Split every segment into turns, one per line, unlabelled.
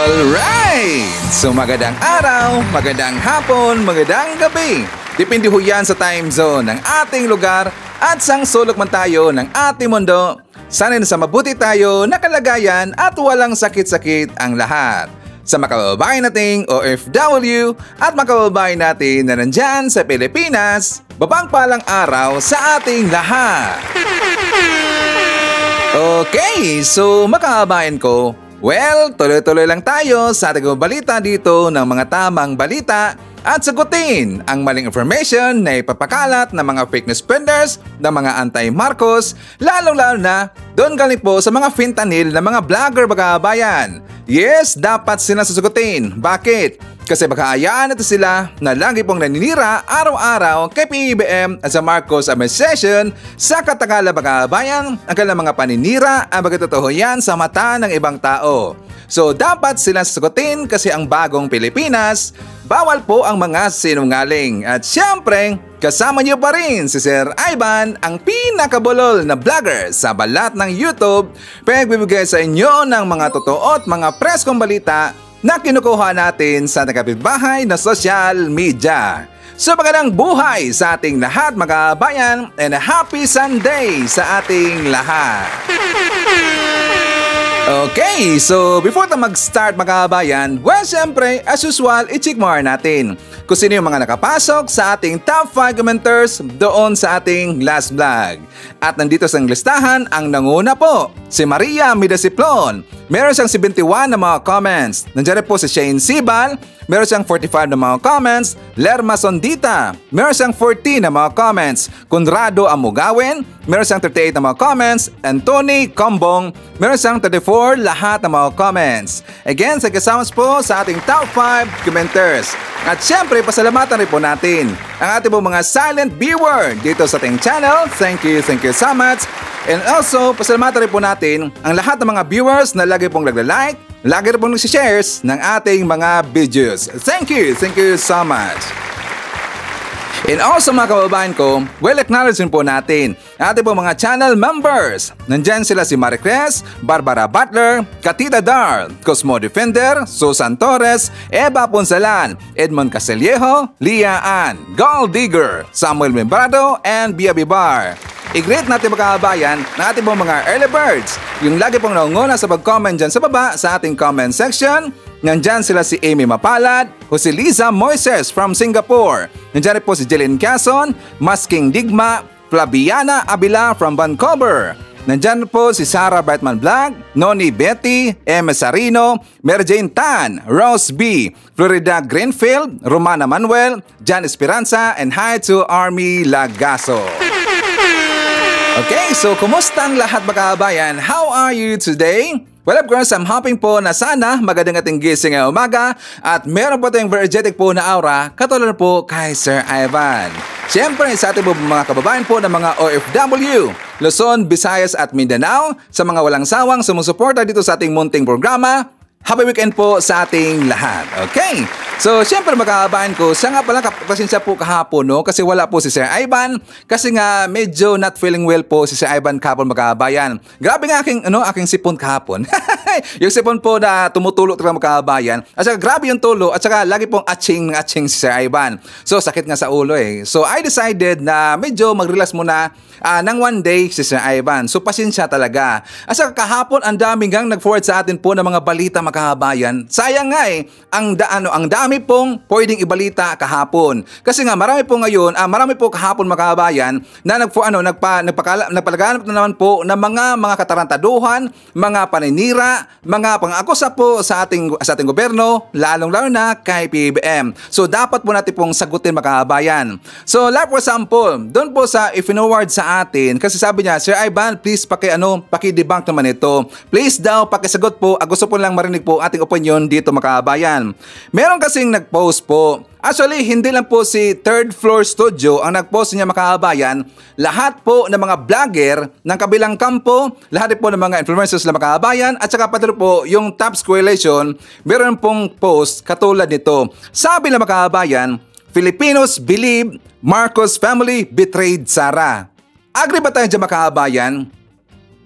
Alright! So magandang araw, magandang hapon, magandang gabi. Depende ho yan sa time zone ng ating lugar at sang sulok man tayo ng ating mundo. Sana nasa mabuti tayo na kalagayan at walang sakit-sakit ang lahat. Sa makababayan nating OFW at makababayan natin na nandyan sa Pilipinas, babang palang araw sa ating lahat. Okay, so makababayan ko, well, tuloy-tuloy lang tayo sa ating balita dito ng mga tamang balita at sagutin ang maling information na ipapakalat ng mga fake news spreaders ng mga anti-Marcos, lalong-lalo na doon galing po sa mga fentanyl na mga vlogger bagabayan. Yes, dapat sila susugutin. Bakit? Kasi baka ayaan natin sila na lagi pong naninira araw-araw kay PBBM at sa Marcos administration sa katagalan bagabayan ang kanilang mga paninira ang magtotoo yan sa mata ng ibang tao. So dapat sila susugutin kasi ang bagong Pilipinas, bawal po ang mga sinungaling. At syempre, kasama niyo pa rin si Sir Ivan, ang pinakabulol na vlogger sa balat ng YouTube, pagbibigay sa inyo ng mga totoo at mga preskong balita na kinukuha natin sa kapitbahay na social media. So magandang buhay sa ating lahat mga kabayan and a happy Sunday sa ating lahat. Okay, so before tayo mag-start mga kabayan, well syempre as usual i-check more natin kung sino yung mga nakapasok sa ating top 5 commenters doon sa ating last vlog. At nandito sa listahan ang nanguna po, si Maria Midasiplon. Meron siyang 71 na mga comments. Nandiyan po si Shane Sibal. Meron siyang 45 na mga comments. Lerma Sondita. Meron siyang 14 na mga comments. Conrado Amugawin. Meron siyang 38 na mga comments. Anthony Combong. Meron siyang 34 lahat ng mga comments. Again, sa kasama po sa ating top 5 commenters. At syempre, pasalamatan rin po natin ang ating po mga silent viewer dito sa ating channel. Thank you so much. And also, pasalamatan rin po natin ang lahat ng mga viewers na lagi pong nagla-like, lagi rin pong nagsishares ng ating mga videos. Thank you so much. And also mga kababayan ko, well acknowledge po natin ang ating po mga channel members. Nandyan sila si Maricres, Barbara Butler, Katita Dar, Cosmo Defender, Susan Torres, Eva Ponsalan, Edmond Casellejo, Lia Ann, Gold Digger, Samuel Membrado, and Bia Bibar. I-greet natin mga kababayan ng ating pong mga early birds, yung lagi pong naunguna sa pag-comment dyan sa baba sa ating comment section. Nandyan sila si Amy Mapalad, Jose Liza Moises from Singapore. Nandyan rin po si Jillian Quezon, Masking Digma, Flaviana Abila from Vancouver. Nandyan po si Sarah Brightman Vlog, Noni Betty, Emma Sarino, Mary Jane Tan, Rose B, Florida Greenfield, Romana Manuel, Jan Esperanza, and hi to Army Lagaso. Okay, so kumusta ang lahat mga kabayan? How are you today? Well, of course, I'm hoping po na sana magandang ating gising ngayong umaga at meron po tayong energetic po na aura katulad po kay Sir Ivan. Siyempre, sa ating po mga kababayan po ng mga OFW, Luzon, Visayas at Mindanao, sa mga walang sawang sumusuporta dito sa ating munting programa, happy weekend po sa ating lahat. Okay? So, syempre mga kababayan ko, siya nga pala pasensya po kahapon, no? Kasi wala po si Sir Ivan. Kasi nga medyo not feeling well po si Sir Ivan kahapon mga kababayan. Grabe nga aking sipon kahapon. Yung sipon po na tumutulog talaga mga kababayan. At saka grabe yung tulo at saka lagi pong atching si Sir Ivan. So, sakit nga sa ulo eh. So, I decided na medyo mag-relax muna ng one day si Sir Ivan. So, pasensya talaga. At saka kahapon, ang daming gang nag-forward sa atin po ng mga balita mga kababayan. Sayang nga eh, ang dami pong pwedeng ibalita kahapon. Kasi nga marami po ngayon, marami po kahapon mga kababayan na nagpalaganap na naman po ng mga katarantaduhan, mga paninira, mga pang-akusa po sa ating gobyerno, lalong-lalo na kay PBBM. So dapat po natin pong sagutin mga kababayan. So like for example, doon po sa i-forward sa atin, kasi sabi niya, Sir Ivan, please paki-debunk naman ito. Please daw pakisagot po, gusto po lang marinig po ating opinion dito mga kababayan. Meron kasing nag-post po. Actually, hindi lang po si Third Floor Studio ang nag-post niya mga kababayan. Lahat po ng mga vlogger ng kabilang kampo, lahat po ng mga influencers na mga kababayan, at saka pati po yung Tops Coalition, meron pong post katulad nito. Sabi ng mga kababayan, Filipinos believe Marcos family betrayed Sara. Agree ba tayo dyan mga kababayan?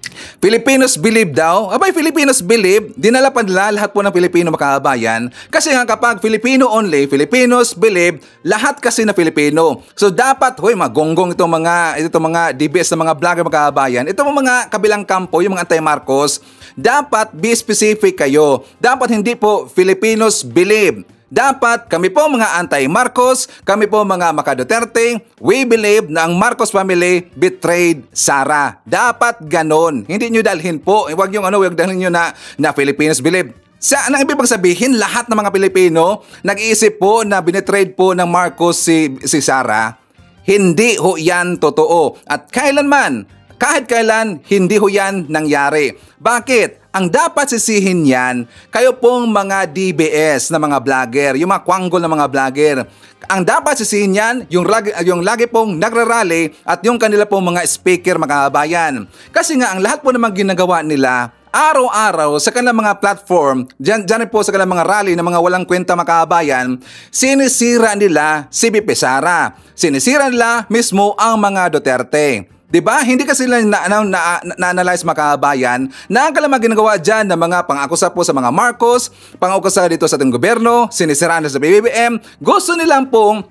Filipinos believe daw. Abay, Filipinos believe, dinala pa nila lahat po ng Pilipino makabayan. Kasi nga kapag Filipino only, Filipinos believe, lahat kasi na Filipino. So dapat, mga gonggong itong mga DBS na mga vlogger makabayan, itong mga kabilang kampo, yung mga anti-Marcos, dapat be specific kayo. Dapat hindi po Filipinos believe. Dapat kami po mga anti-Marcos, kami po mga Maka-Duterte, we believe na ang Marcos family betrayed Sara. Dapat ganon. Hindi nyo dalhin po. Huwag dalhin nyo na Filipinos believe. Ang ibig sabihin, lahat ng mga Pilipino nag-iisip po na binetrayed po ng Marcos si Sara. Hindi ho yan totoo. At kahit kailan, hindi ho yan nangyari. Bakit? Ang dapat sisihin yan, kayo pong mga DBS na mga vlogger, yung mga kwanggol na mga vlogger. Ang dapat sisihin yan, yung lagi pong nagrarally at yung kanila pong mga speaker makabayan. Kasi nga, ang lahat po namang ginagawa nila, araw-araw sa kanilang mga platform, dyan po sa kanilang mga rally na mga walang kwenta makabayan, sinisira nila si BP Sara. Sinisira nila mismo ang mga Duterte. Diba? Hindi kasi sila na-analyze makabayan na ang kalamang ginagawa dyan ng mga pang-akusa po sa mga Marcos, pang-akusa dito sa ating gobyerno, sinisiraan na sa BBM. Gusto nilang pong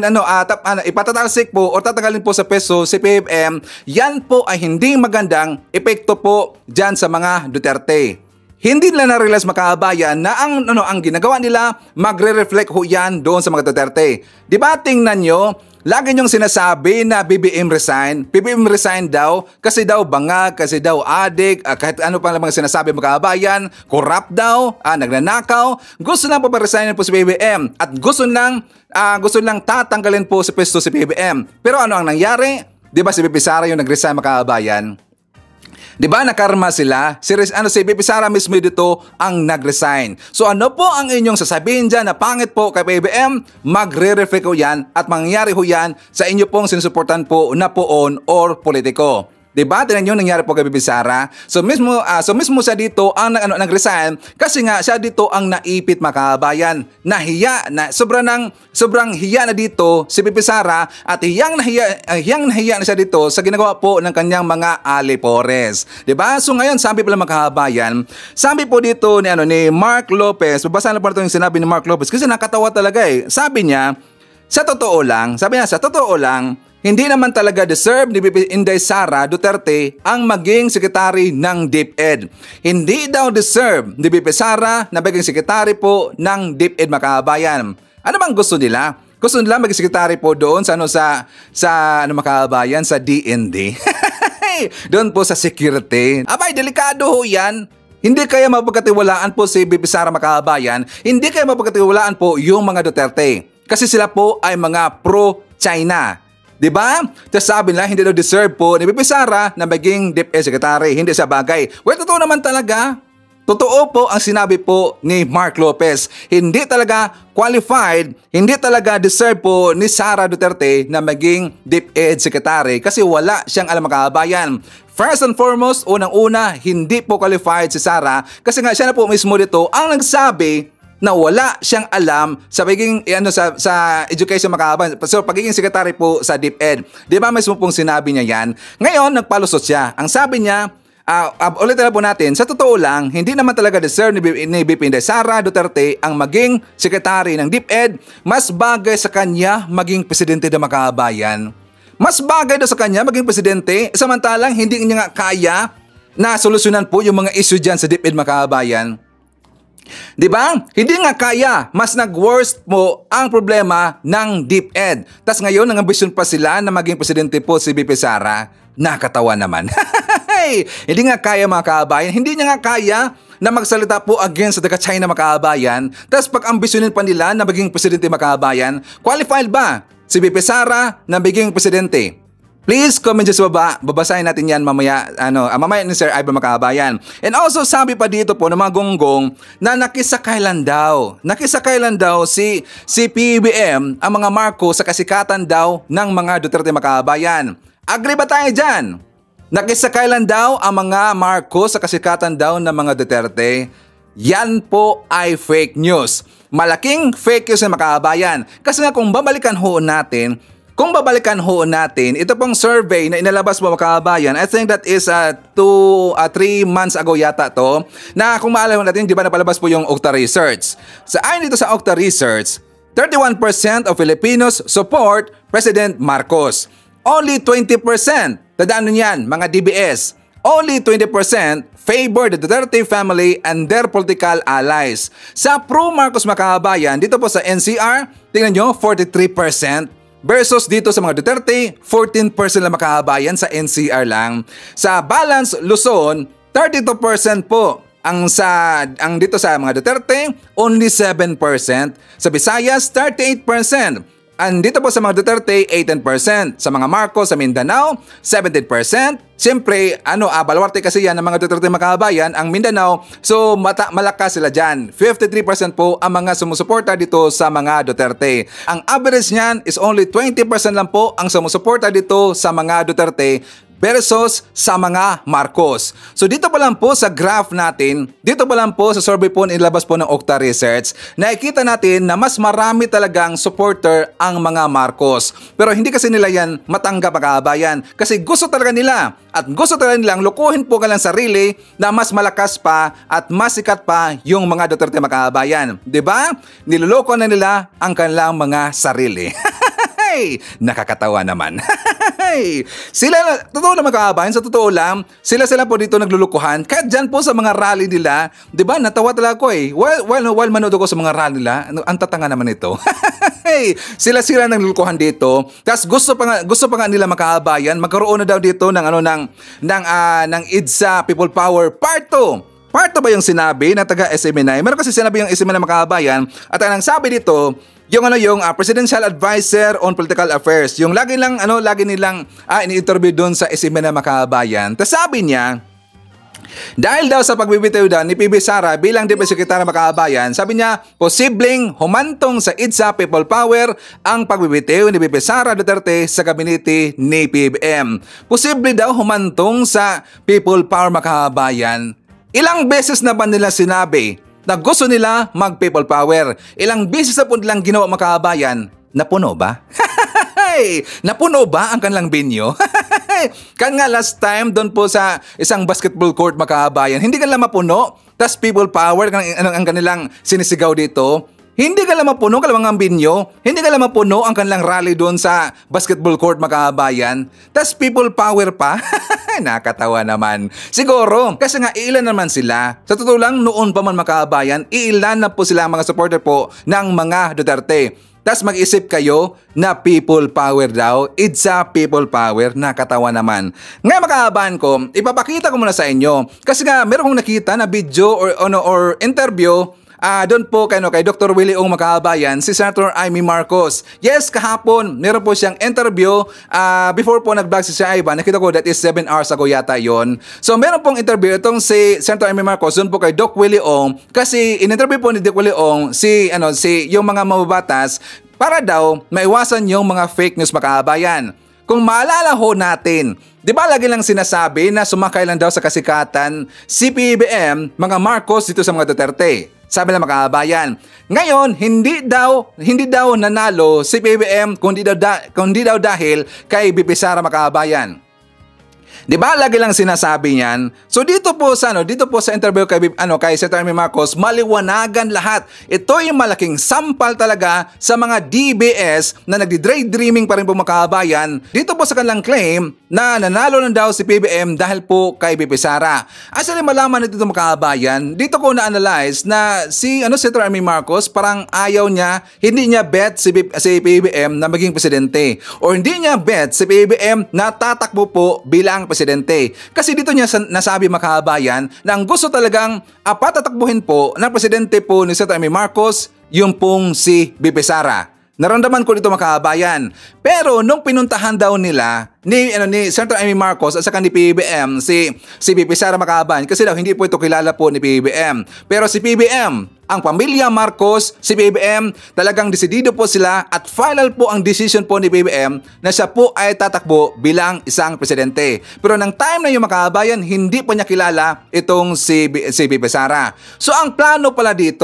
ipatatalsik po o tatagalin po sa peso si BBM. Yan po ay hindi magandang epekto po dyan sa mga Duterte. Hindi nila na-realize makabayan na ang ginagawa nila, magre-reflect ho yan doon sa mga Duterte. Diba tingnan nyo, lagi niyong sinasabi na BBM resign. BBM resign daw kasi daw bangag, kasi daw adik, kahit ano pa lang mga sinasabi makabayan, corrupt daw, nagnanakaw. Gusto lang po pa-resignin po si BBM at gusto lang tatanggalin po sa pwesto si BBM. Pero ano ang nangyari? Diba si BP Sara yung nag-resign makabayan? Diba nakarma sila? Si BP Sara mismo dito ang nag-resign. So ano po ang inyong sasabihin dyan na pangit po kay BBM? Magre-reflect ho yan at mangyayari ho yan sa inyo pong sinusuportan po na poon or politiko. Diba? Tingnan nyo nangyari po kay BP Sara. So mismo siya dito ang nag-resign kasi nga siya dito ang naipit makabayan. Nahiya na sobrang hiya na dito si BP Sara at hiyang nahiya na siya dito sa ginagawa po ng kanyang mga alipores. Diba? So ngayon sabi pala makabayan, sabi po dito ni Mark Lopez, babasahin na po ito yung sinabi ni Mark Lopez kasi nakatawa talaga eh. Sabi niya, sa totoo lang, hindi naman talaga deserve ni BP Inday Sara Duterte ang maging sekretary ng DepEd. Hindi daw deserve ni BP Sara na maging sekretary po ng DepEd makabayan. Ano bang gusto nila? Gusto nila maging sekretary po doon sa makabayan, sa DND. Doon po sa security. Abay, delikado ho yan. Hindi kaya mapagkatiwalaan po si BP Sara makabayan. Hindi kaya mapagkatiwalaan po yung mga Duterte. Kasi sila po ay mga pro-China. Diba? Tapos sabi nila, hindi daw deserve po ni BP Sara na maging DepEd Secretary. Hindi sa bagay. Well, totoo naman talaga. Totoo po ang sinabi po ni Mark Lopez. Hindi talaga qualified, hindi talaga deserve po ni Sara Duterte na maging DepEd Secretary kasi wala siyang alam makabayan. First and foremost, unang-una, hindi po qualified si Sara kasi nga siya na po mismo dito ang nagsabi na wala siyang alam sa pagiging sa education makabayan. So pagiging secretary po sa DepEd. Di ba mismo pong sinabi niya yan? Ngayon, nagpalusot siya. Ang sabi niya, ulit na po natin, sa totoo lang, hindi naman talaga deserve ni BP Inday Sara Duterte ang maging secretary ng DepEd. Mas bagay sa kanya maging presidente ng makabayan. Mas bagay daw sa kanya maging presidente, samantalang hindi niya nga kaya na solusyonan po yung mga issue dyan sa DepEd makabayan. Diba? Hindi nga kaya. Mas nag-worst po ang problema ng DepEd. Tas ngayon, nang-ambisyon pa sila na maging presidente po si BP Sara. Nakatawa naman. Hindi nga kaya mga kabayan. Hindi niya nga kaya na magsalita po against the China mga kabayan. Tas pag-ambisyonin pa nila na maging presidente mga kabayan, qualified ba si BP Sara na maging presidente? Please comment dyan sa baba. Babasahin natin yan mamaya, mamaya ni Sir Ivan makabayan. And also sabi pa dito po ng mga gonggong na nakisakailan daw si PBM ang mga Marcos sa kasikatan daw ng mga Duterte makabayan. Agree ba tayo dyan? Nakisakailan daw ang mga Marcos sa kasikatan daw ng mga Duterte. Yan po ay fake news. Malaking fake news na makabayan. Kasi nga kung babalikan ho natin, Kung babalikan ho natin, ito pong survey na inalabas po mga kababayan, I think that is 3 months ago yata to, na kung maalala natin, di ba napalabas po yung Okta Research. Sa ayon dito sa Okta Research, 31% of Filipinos support President Marcos. Only 20%, tandaan nyo yan, mga DBS, only 20% favor the Duterte family and their political allies. Sa pro-Marcos mga kababayan, dito po sa NCR, tingnan nyo, 43%. Versus dito sa mga Duterte, 14% lang makahabayan sa NCR lang. Sa Balance Luzon, 32% po. Ang dito sa mga Duterte, only 7%. Sa Visayas, 38%. And dito po sa mga Duterte, 18%. Sa mga Marcos sa Mindanao, 17%. Siyempre, Baluarte kasi yan ng mga Duterte makabayan, ang Mindanao. So, malakas sila dyan. 53% po ang mga sumusuporta dito sa mga Duterte. Ang average niyan is only 20% lang po ang sumusuporta dito sa mga Duterte versus sa mga Marcos. So dito pa lang po sa graph natin, dito pa lang po sa survey po na inilabas po ng Okta Research, nakikita natin na mas marami talagang supporter ang mga Marcos. Pero hindi kasi nila yan matanggap mga kababayan. Kasi gusto talaga nila at gusto talaga nilang lukuhin po kanilang sarili na mas malakas pa at mas sikat pa yung mga Duterte mga kababayan. Diba? Niloloko na nila ang kanilang mga sarili. Nakakatawa naman. Sila, totoo naman kababayan, sa totoo lang, sila po dito naglulukuhan. Kahit dyan po sa mga rally nila, di ba, natawa talaga ko eh. While manood ako sa mga rally nila, ang tatanga naman ito. Sila naglulukuhan dito. Tapos gusto pa nga nila makabayan, magkaroon na daw dito ng EDSA People Power Part 2. Part 2 ba yung sinabi ng taga SMNI? Meron kasi sinabi yung SMNI mga kababayan at ang sabi dito, yung Presidential Advisor on Political Affairs, yung lagi nilang ini-interview doon sa SMNI mga kababayan. Tapos sabi niya, dahil daw sa pagbibitiw daw ni PB Sara bilang Deputy Secretary mga kababayan, sabi niya, posibleng humantong sa EDSA People Power ang pagbibitiw ni PB Sara Duterte sa gabinete ni PBM. Posible daw humantong sa People Power mga kababayan. Ilang beses na ba nila sinabi na gusto nila mag-people power? Ilang beses na po nilang ginawa mga kababayan? Napuno ba? Napuno ba ang kanilang binyo? Kan nga last time doon po sa isang basketball court mga kababayan, hindi kanila mapuno. Tas people power ang kanilang sinisigaw dito. Hindi ka lang mapuno ang binyo, hindi ka lang mapuno ang kanilang rally doon sa basketball court mga kababayan. Tas people power pa? Nakatawa naman. Siguro, kasi nga ilan naman sila. Sa totoo lang, noon pa man mga kababayan, ilan na po sila mga supporter po ng mga Duterte. Tas mag-isip kayo na people power daw. It's a people power. Nakatawa naman. Ngayon mga kababayan ko, ipapakita ko muna sa inyo. Kasi nga, meron kong nakita na video or interview doon po kay Dr. Willie Ong makabayan, si Senator Amy Marcos. Yes, kahapon, meron po siyang interview. Before po nag-vlog si Ivan, nakita ko that is 7 hours ago yata yon. So meron pong interview itong si Senator Amy Marcos doon po kay Doc Willie Ong. Kasi in-interview po ni Doc Willie Ong yung mga mababatas para daw maiwasan yung mga fake news makabayan. Kung maalala ho natin, di ba lagi lang sinasabi na sumakay lang daw sa kasikatan si PBM, mga Marcos dito sa mga Duterte? Sabi ng mga kababayan. Ngayon, hindi daw nanalo si PBM kundi daw dahil kay BP Sara mga kababayan. Di ba lagi lang sinasabi niyan? So dito po sa interview kay Senator Amy Marcos, maliwanagan lahat. Ito yung malaking sampal talaga sa mga DBS na nagdi-daydreaming pa rin po mga kababayan. Dito po sa kanilang claim na nanalo na daw si PBM dahil po kay BP Sara. Actually malaman nito mga kababayan, dito ko na-analyze na si Senator Amy Marcos parang ayaw niya, hindi niya bet si PBM na maging presidente. O hindi niya bet si PBM na tatakbo po bilang presidente. Kasi dito niya nasabi mga kababayan na ang gusto talagang patatakbuhin po ng presidente po ni Senator Amy Marcos yung pong si BP Sara. Naramdaman ko dito mga kababayan. Pero nung pinuntahan daw nila ni Senator Amy Marcos at saka ni PBM si BP Sara mga kababayan, kasi daw hindi po ito kilala po ni PBM. Pero si PBM, ang pamilya Marcos, si PBM, talagang desidido po sila at final po ang decision po ni PBM na siya po ay tatakbo bilang isang presidente. Pero nang time na yung mga kababayan, hindi pa niya kilala itong si BP Sara. So ang plano pala dito,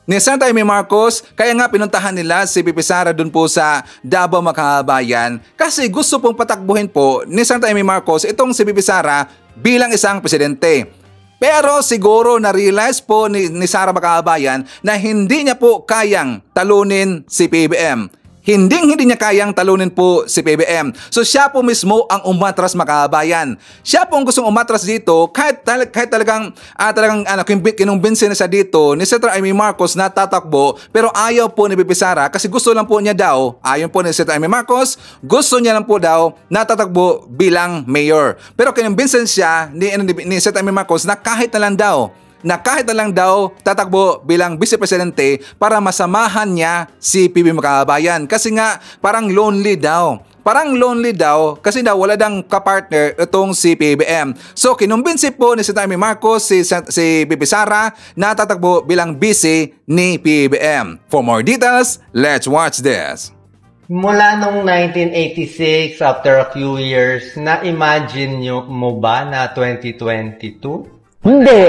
ni Senator Amy Marcos. Kaya nga pinuntahan nila si Pipi Sara dun po sa Davao mga kababayan kasi gusto pong patakbuhin po ni Senator Amy Marcos itong si Pipi Sara bilang isang presidente. Pero siguro na-realize po ni Sara mga kababayan na hindi niya po kayang talunin si PBM. Hindi niya kayang talunin po si PBM. So siya po mismo ang umatras mga kababayan. Siya po ang gustong umatras dito kahit talagang kinumbinsi na siya dito ni Senator Amy Marcos na tatakbo, pero ayaw po ni Pipi Sara kasi gusto lang po niya daw, ayon po ni Senator Amy Marcos, gusto niya lang po daw na tatakbo bilang mayor. Pero kinumbinsin siya ni Senator Amy Marcos na kahit na lang daw tatakbo bilang vice-presidente para masamahan niya si PBM mga kababayan. Kasi nga parang lonely daw. Kasi daw wala dang kapartner itong si PBM. So kinumbinsi po ni Senator Amy Marcos si Pipi Sara na tatakbo bilang vice ni PBM. For more details, let's watch this.
Mula nung 1986, after a few years, na-imagine mo ba na 2022?
Hindi.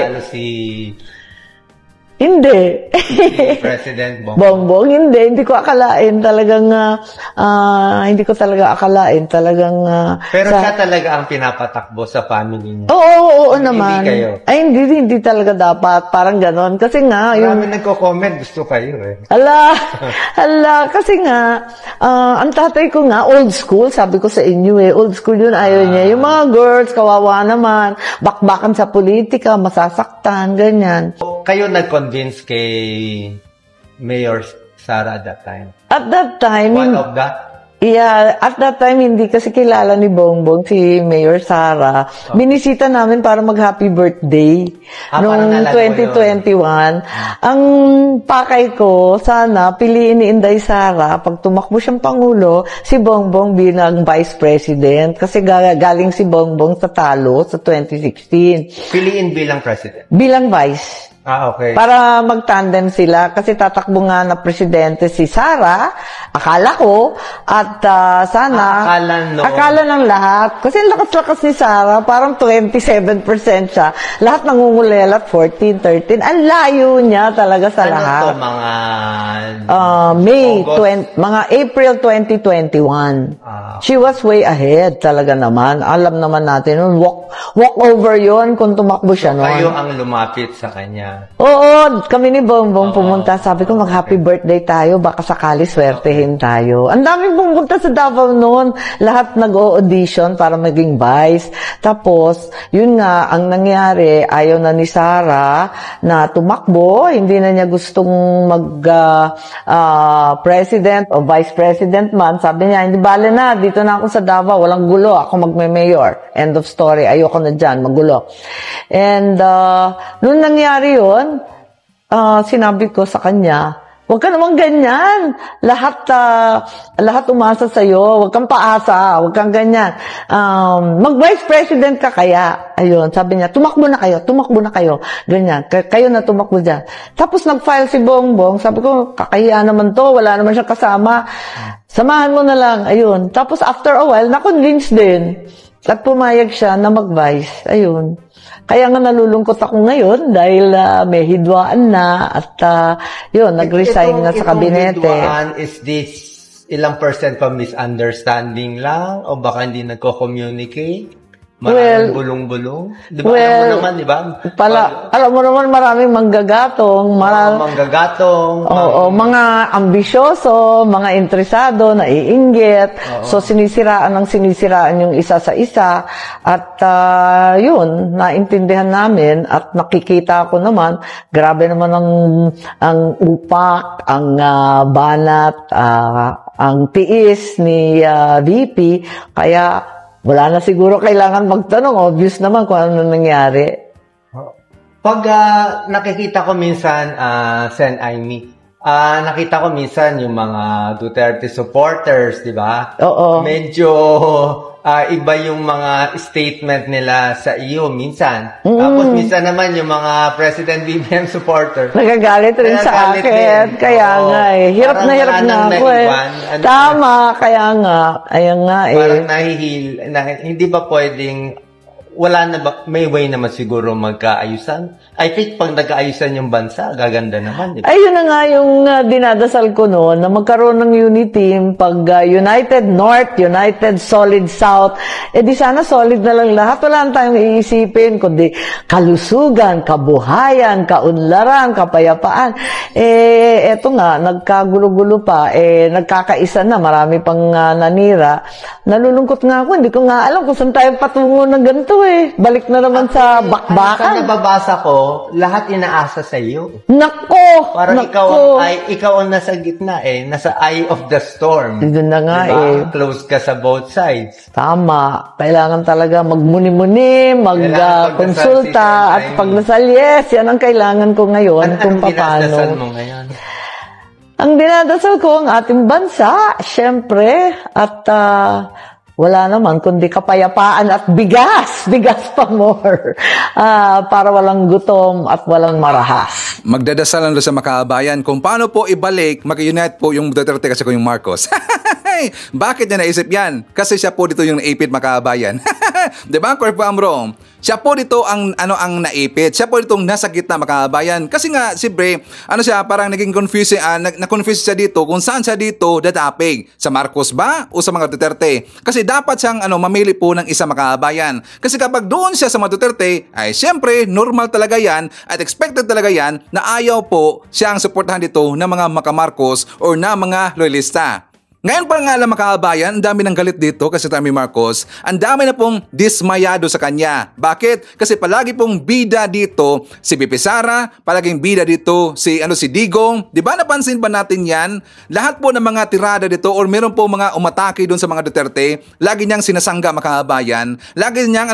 Hindi.
President
Bongbong, hindi ko akalain talagang hindi ko talaga akalain talagang
pero siya talaga ang pinapatakbo sa family niya.
Oo naman.
Hindi kayo.
Ay hindi talaga dapat parang ganon kasi nga
marami nagko-comment gusto kayo eh.
Hala kasi nga ang tatay ko nga old school, sabi ko sa inyo old school yun, ayaw niya. Yung mga girls kawawa naman, bakbakan sa politika, masasaktan, ganyan.
Kayo nag-convince kay Mayor Sara at that time?
At that time,
One of that?
Yeah, at that time, hindi kasi kilala ni Bongbong si Mayor Sara. Okay. Binisita namin para mag-happy birthday noong 2021. Ang pakay ko, sana piliin ni Inday Sara, pag tumakbo siyang Pangulo, si Bongbong bilang Vice President. Kasi galing si Bongbong sa talo sa 2016.
Piliin bilang President?
Bilang Vice.
Okay.
Para mag-tandem sila kasi tatakbo nga na presidente si Sara, akala ko, at sana, akala ng lahat. Kasi lakas-lakas ni Sara, parang 27% siya. Lahat nangungulelat, 14, 13. Ang layo niya talaga sa lahat.
Ano to,
mga April 2021. She was way ahead talaga naman. Alam naman natin, walk over yon kung tumakbo siya noon.
Kayo ang lumapit sa kanya.
Oo, kami ni Bongbong pumunta. Sabi ko, mag-happy birthday tayo. Baka sakali swertehin tayo. Ang daming pumunta sa Davao noon. Lahat nag-o-audition para maging vice. Tapos, yun nga, ang nangyari, ayaw na ni Sara na tumakbo. Hindi na niya gustong mag-president o vice president man. Sabi niya, hindi bale na. Dito na ako sa Davao. Walang gulo. Ako magme-mayor. End of story. Ayoko na dyan. Magulo. And, nung nangyari yun, sinabi ko sa kanya, huwag ka naman ganyan. Lahat umasa sa'yo. Huwag kang paasa. Huwag kang ganyan. Mag-vice president ka kaya. Ayun, sabi niya, tumakbo na kayo. Ganyan. Kayo na tumakbo dyan. Tapos nag-file si Bongbong. Sabi ko, kakahiya naman to. Wala naman siyang kasama. Samahan mo na lang. Ayun. Tapos after a while, na-convince din. At pumayag siya na mag-vice. Ayun. Kaya nga nalulungkot ako ngayon dahil may hidwaan na at yun, nag-resign na sa kabinete.
Itong hidwaan, is this ilang percent pa misunderstanding lang? O baka hindi nagko-communicate? Maraming bulong-bulong? Di ba? Alam mo naman, di ba?
Alam mo naman, maraming manggagatong. Mga ambisyoso, mga interesado, naiinggit. So, sinisiraan yung isa sa isa. At yun, naintindihan namin at nakikita ko naman, grabe naman ang upak, ang banat, ang tiis ni VP. Kaya, wala na siguro kailangan magtanong. Obvious naman kung ano nangyari.
Pag nakikita ko minsan, Sen Amy, nakita ko minsan yung mga Duterte supporters, di ba?
Oo.
Medyo iba yung mga statement nila sa iyo minsan. Tapos minsan naman yung mga President BBM supporters.
Nagagalit rin sa akin. Kaya nga eh. Hirap na ako eh. Tama, kaya nga. Ayan nga eh.
Parang hindi ba pwedeng wala na ba, may way naman siguro magkaayusan. I think pag nagkaayusan yung bansa, gaganda naman. Diba?
Ayun na nga yung dinadasal ko noon na magkaroon ng unity team pag United North, United Solid South, di sana solid na lang lahat. Wala na tayong iisipin kundi kalusugan, kabuhayan, kaunlaran, kapayapaan. Eto nga, nagkagulo-gulo pa, nagkakaisa na, marami pang nanira. Nalulungkot nga ako, hindi ko nga alam kung saan tayo patungo ng ganito Balik na naman sa bakbakan.
Sa nababasa ko, lahat inaasa sa iyo.
Nako!
Parang
nako.
ikaw ang nasa gitna nasa eye of the storm.
Doon na nga
diba? Close ka sa both sides.
Tama. Kailangan talaga magmuni-muni, magkonsulta, at pagdasal. Yes, yan ang kailangan ko ngayon. Kung paano.
Dinadasal mo ngayon?
Ang dinadasal ko ang ating bansa, syempre, at wala naman kundi kapayapaan at bigas pa more, para walang gutom at walang marahas.
Magdadasal lang sa makaabayan kung paano po ibalik, mag-unite po yung Duterte kasi yung Marcos. Bakit niya naisip yan? Kasi siya po dito yung naipit makaabayan. Diba, Corpo Amro? Siya po dito ang naipit. Siya po ditong nasa gitna makaabayan. Kasi nga, siyempre, siya, parang naging confusing, na-confuse siya dito kung saan siya dito dadapig. Sa Marcos ba o sa mga Duterte? Kasi dapat siyang mamili po ng isa makaabayan. Kasi kapag doon siya sa mga Duterte, ay siyempre, normal talaga yan at expected talaga yan na ayaw po siyang suportahan dito ng mga maka-Marcos or na mga loyalista. Ngayon pa nga lang makaabayan, ang dami ng galit dito kasi Tammy Marcos, ang dami na pong dismayado sa kanya. Bakit? Kasi palagi pong bida dito si Pipi Sara, palaging bida dito si Digong. Di ba napansin ba natin yan? Lahat po ng mga tirada dito or meron po mga umatake doon sa mga Duterte, lagi niyang sinasangga makaabayan. Lagi niyang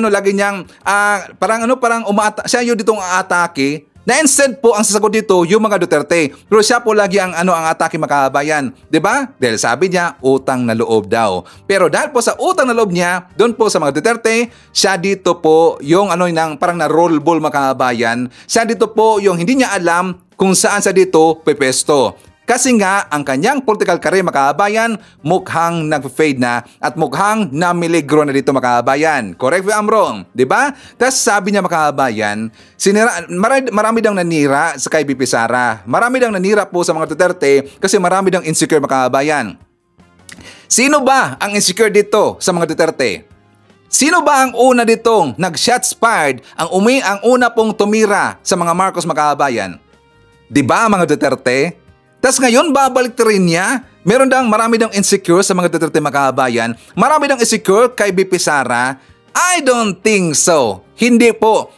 siya yung ditong aatake. Na instead po ang sasagot dito yung mga Duterte. Pero siya po lagi ang atake makaabayan. 'Di ba? Dahil sabi niya, utang na loob daw. Pero dahil po sa utang na loob niya, doon po sa mga Duterte, siya dito po yung parang na roll ball makaabayan. Siya dito po yung hindi niya alam kung saan siya dito pepesto. Kasi nga, ang kanyang political career makaabayan, mukhang nag-fade na at mukhang namiligro na dito makaabayan. Correct if I'm wrong, di ba? Tapos sabi niya makaabayan, marami daw nanira sa kay BP Sara. Marami daw nanira po sa mga Duterte kasi marami daw insecure makaabayan. Sino ba ang insecure dito sa mga Duterte? Sino ba ang una ditong nag-shots fired, ang una pong tumira sa mga Marcos makaabayan? Di ba mga Duterte? Tapos ngayon, babalik rin niya. Marami daw insecure sa mga Duterte makaabayan. Marami daw insecure kay BP Sara. I don't think so. Hindi po.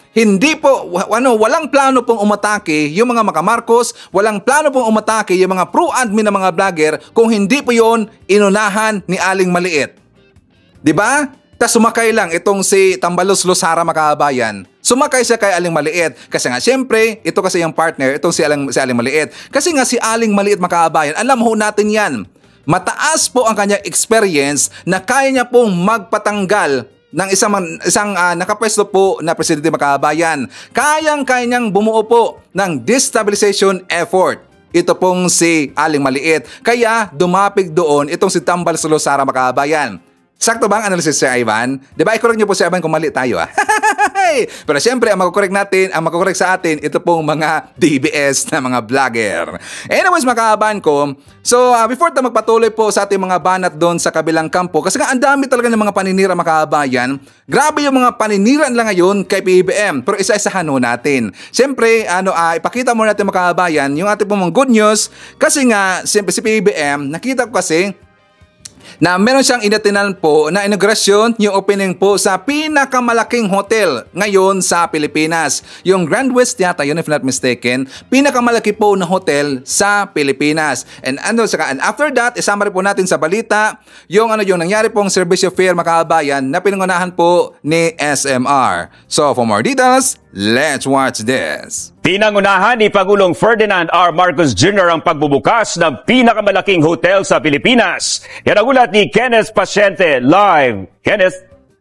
Walang plano pong umatake yung mga maka-Marcos. Walang plano pong umatake yung mga pro-admin na mga vlogger kung hindi po yun inunahan ni Aling Maliit. Diba? Tapos sumakay lang itong si Tambalos Losara makaabayan. Sumakay siya kay Aling Maliit. Kasi nga, syempre, ito kasi yung partner, itong si Aling Maliit. Kasi nga si Aling Maliit makaabayan, alam ho natin yan. Mataas po ang kanyang experience na kaya niya pong magpatanggal ng isang nakapwesto po na presidente makaabayan. Kaya niyang bumuo po ng destabilization effort. Ito pong si Aling Maliit. Kaya dumapig doon itong si Tambalos Losara makaabayan. Sakto ba ang analysis, Sir Ivan? Diba, i-correct niyo po si Ivan kung mali tayo. Pero siyempre, ang magkukorek sa atin, ito pong mga DBS na mga vlogger. Anyways, makaaban ko, so before tayo magpatuloy po sa ating mga banat doon sa kabilang kampo, kasi nga ang dami talaga ng mga paninira makaabayan, grabe yung mga paninira nila ngayon kay PBBM. Pero isa-isahan ho natin. Siyempre, ipakita mo natin makaabayan yung ating pong mga good news, kasi nga, siyempre si PBBM, nakita ko kasi, na meron siyang inatinan po na inaugurasyon yung opening po sa pinakamalaking hotel ngayon sa Pilipinas. Yung Grand West yata yun if not mistaken, pinakamalaki po na hotel sa Pilipinas. And after that, isummary po natin sa balita yung nangyari pong servisyo fair makaabayan na pinangunahan po ni SMR. So for more details, let's watch this.
Pinangunahan ni Pangulong Ferdinand R. Marcos Jr. ang pagbubukas ng pinakamalaking hotel sa Pilipinas. Yan ang ulat ni Kenneth Pasyente live. Kenneth?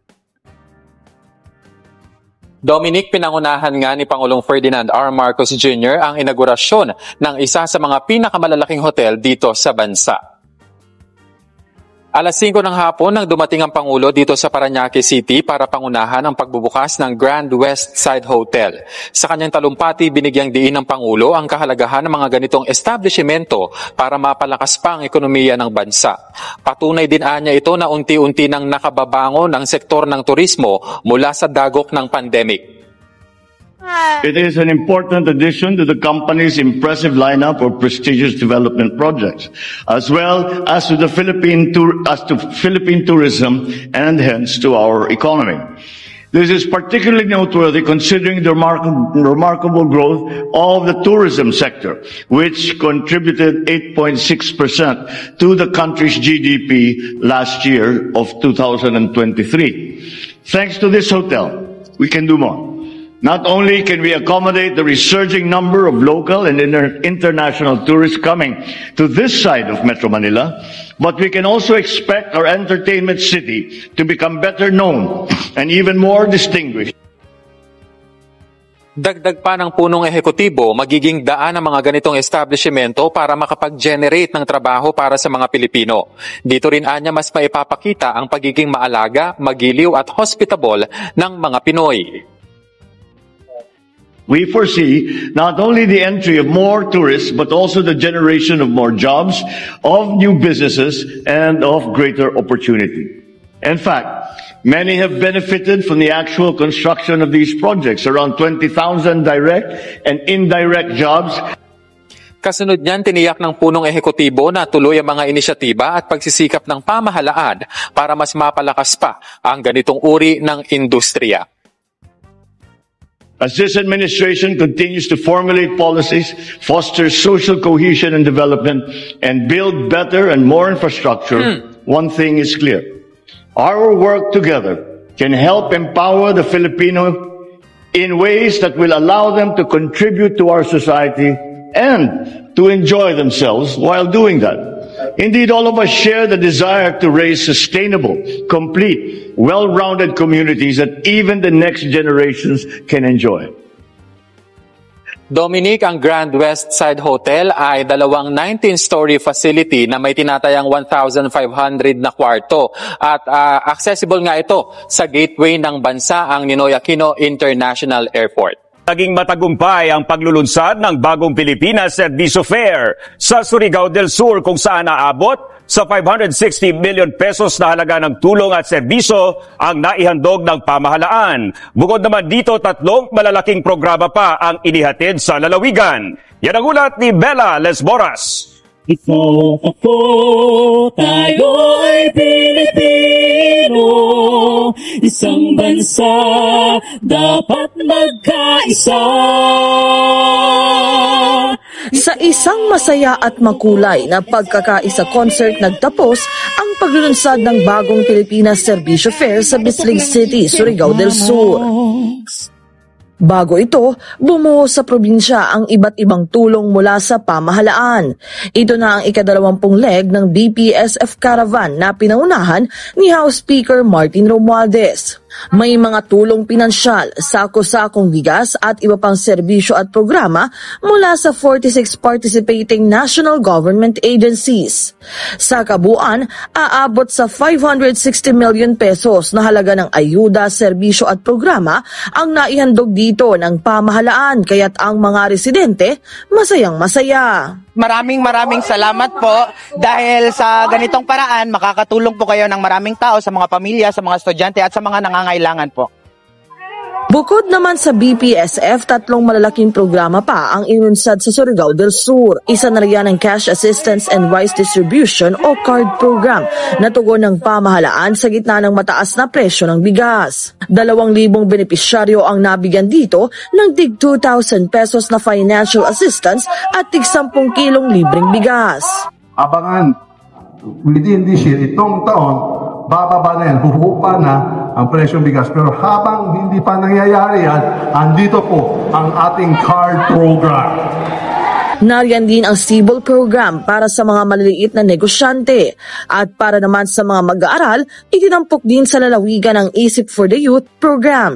Dominic, pinangunahan nga ni Pangulong Ferdinand R. Marcos Jr. ang inaugurasyon ng isa sa mga pinakamalalaking hotel dito sa bansa. Alas 5 ng hapon nang dumating ang Pangulo dito sa Parañaque City para pangunahan ang pagbubukas ng Grand West Side Hotel. Sa kanyang talumpati, binigyang diin ng Pangulo ang kahalagahan ng mga ganitong establishmento para mapalakas pa ang ekonomiya ng bansa. Patunay din anya ito na unti-unti nang nakababangon ang sektor ng turismo mula sa dagok ng pandemic.
It is an important addition to the company's impressive lineup of prestigious development projects, as well as to the Philippine tourism and hence to our economy. This is particularly noteworthy considering the remarkable growth of the tourism sector, which contributed 8.6% to the country's GDP last year of 2023. Thanks to this hotel, we can do more. Not only can we accommodate the resurging number of local and international tourists coming to this side of Metro Manila, but we can also expect our entertainment city to become better known and even more distinguished.
Dagdag pa ng punong ehekutibo, magiging daan ang mga ganitong establishmento para makapag-generate ng trabaho para sa mga Pilipino. Dito rin anya mas maipapakita ang pagiging maalaga, magiliw at hospitable ng mga Pinoy.
We foresee not only the entry of more tourists, but also the generation of more jobs, of new businesses, and of greater opportunity. In fact, many have benefited from the actual construction of these projects, around 20,000 direct and indirect jobs.
Kasunod niyan, tiniyak ng punong ehekutibo na tuloy ang mga inisyatiba at pagsisikap ng pamahalaan para mas mapalakas pa ang ganitong uri ng industriya.
As this administration continues to formulate policies, foster social cohesion and development, and build better and more infrastructure, one thing is clear. Our work together can help empower the Filipino in ways that will allow them to contribute to our society and to enjoy themselves while doing that. Indeed, all of us share the desire to raise sustainable, complete, well-rounded communities that even the next generations can enjoy.
Dominic, ang Grand West Side Hotel ay dalawang 19-story facility na may tinatayang 1,500 na kwarto at accessible nga ito sa gateway ng bansa, ang Ninoy Aquino International Airport.
Naging matagumpay ang paglulunsad ng bagong Pilipinas Servicio Fair sa Surigao del Sur kung saan naabot sa 560 million pesos na halaga ng tulong at serbisyo ang naihandog ng pamahalaan. Bukod naman dito, 3 malalaking programa pa ang inihatid sa lalawigan. Yan ang ulat ni Bella Lesboras.
Ako, tayo ay Pilipino, isang bansa, dapat magkaisa.
Sa isang masaya at makulay na pagkakaisa concert nagtapos ang paglulunsad ng bagong Pilipinas Servicio Fair sa Bislig City, Surigao del Sur. Bago ito, bumuo sa probinsya ang iba't ibang tulong mula sa pamahalaan. Ito na ang ika-20 leg ng BPSF Caravan na pinangunahan ni House Speaker Martin Romualdez. May mga tulong pinansyal, sako-sakong bigas at iba pang serbisyo at programa mula sa 46 participating national government agencies. Sa kabuuan, aabot sa 560 million pesos na halaga ng ayuda, serbisyo at programa ang naihandog dito ng pamahalaan, kaya't ang mga residente masayang-masaya.
Maraming salamat po dahil sa ganitong paraan makakatulong po kayo ng maraming tao, sa mga pamilya, sa mga estudyante at sa mga nangangailangan po.
Bukod naman sa BPSF, 3 malalaking programa pa ang inunsad sa Surigao del Sur. Isa na riyan ang Cash Assistance and Rice Distribution o CARD program na tugon ng pamahalaan sa gitna ng mataas na presyo ng bigas. 2,000 benepisyaryo ang nabigyan dito ng tig 2,000 pesos na financial assistance at tig 10 kilong libreng bigas.
Abangan within this year, itong taon, bababa na yan, huhupa na ang presyong bigas. Pero habang hindi pa nangyayari yan, andito po ang ating card program.
Nariyan din ang CIBOL program para sa mga maliliit na negosyante. At para naman sa mga mag-aaral, itinampok din sa lalawigan ang Isip for the Youth program.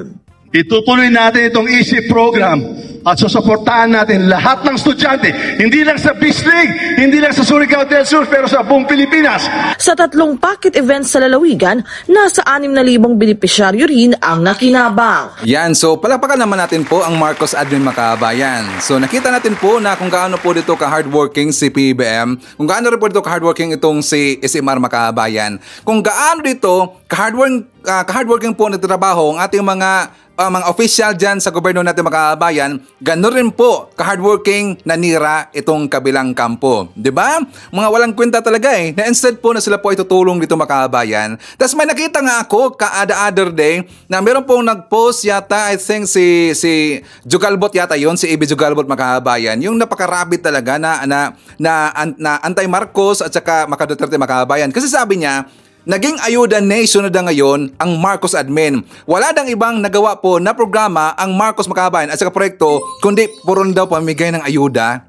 Itutuloy natin itong EC program at susuportahan natin lahat ng estudyante, hindi lang sa Bislig, hindi lang sa Surigao del Sur, pero sa buong Pilipinas.
Sa 3 pocket events sa lalawigan, nasa 6,000 benepisyaryo rin ang nakinabang.
Yan, so palakpakan naman natin po ang Marcos Admin Makabayan. So nakita natin po na kung gaano po dito ka-hardworking si PBM, kung gaano rin po dito ka-hardworking itong si SMR Makabayan, kung gaano dito ka-hardworking po na trabaho ang ating mga official dyan sa gobyerno natin Makabayan, gano'n rin po ka-hardworking na nira itong kabilang kampo. Diba? Mga walang kwenta talaga na instead po na sila po ay tutulong dito Makabayan. Tapos may nakita nga ako the other day na meron pong nag-post yata, I think si Jugalbot yata yon, si Ibi Jugalbot Makabayan, yung napakarabit talaga na anti-Marcos at saka Duterte Makabayan. Kasi sabi niya, naging ayuda nation na ngayon ang Marcos Admin. Wala dang ibang nagawa po na programa ang Marcos Makabayan at saka proyekto, kundi puro daw pamigay ng ayuda.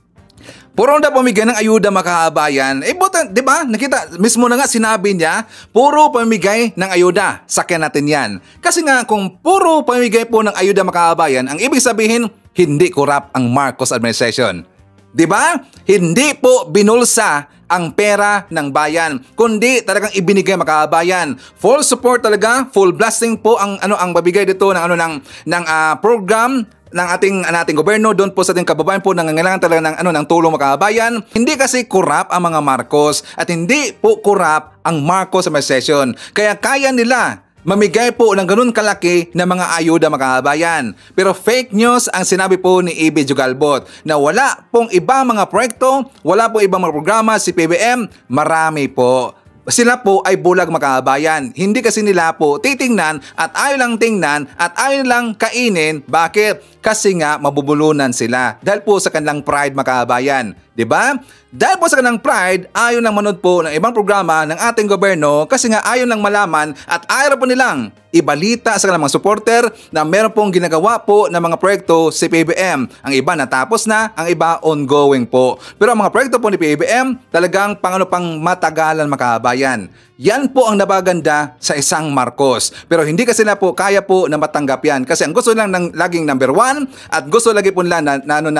Puro daw pamigay ng ayuda Makabayan. Buta, di ba? Nakita, mismo na nga sinabi niya, puro pamigay ng ayuda. Sakyan natin yan. Kasi nga, kung puro pamigay po ng ayuda Makabayan, ang ibig sabihin, hindi corrupt ang Marcos administration. Di ba? Hindi po binulsa ang pera ng bayan, kundi talagang ibinigay Makabayan. Full support talaga, full blessing po ang babigay dito ng program ng ating gobyerno doon po sa ating kababayan po nangangailangan talaga ng tulong Makabayan. Hindi kasi corrupt ang mga Marcos at hindi po corrupt ang Marcos administration. Kaya kaya nila mamigay po ng ganun kalaki na mga ayuda Makabayan. Pero fake news ang sinabi po ni Ibi Jugalbot na wala pong ibang mga proyekto, wala pong ibang mga programa si PBM, marami po. Sila po ay bulag Makabayan. Hindi kasi nila po titingnan at ayaw lang tingnan at ayaw lang kainin. Bakit? Kasi nga mabubulunan sila dahil po sa kanilang pride Makabayan. Diba? Dahil po sa kanilang pride, ayaw nang manood po ng ibang programa ng ating gobyerno kasi nga ayaw nang malaman at ayaw po nilang ibalita sa kanilang mga supporter na meron pong ginagawa po ng mga proyekto si PBM. Ang iba natapos na, ang iba ongoing po. Pero ang mga proyekto po ni PBM talagang pang matagalan Makabayan. Yan po ang nabaganda sa isang Marcos. Pero hindi kasi na po kaya po na matanggap yan. Kasi ang gusto lang ng laging number 1 at gusto lagi po nila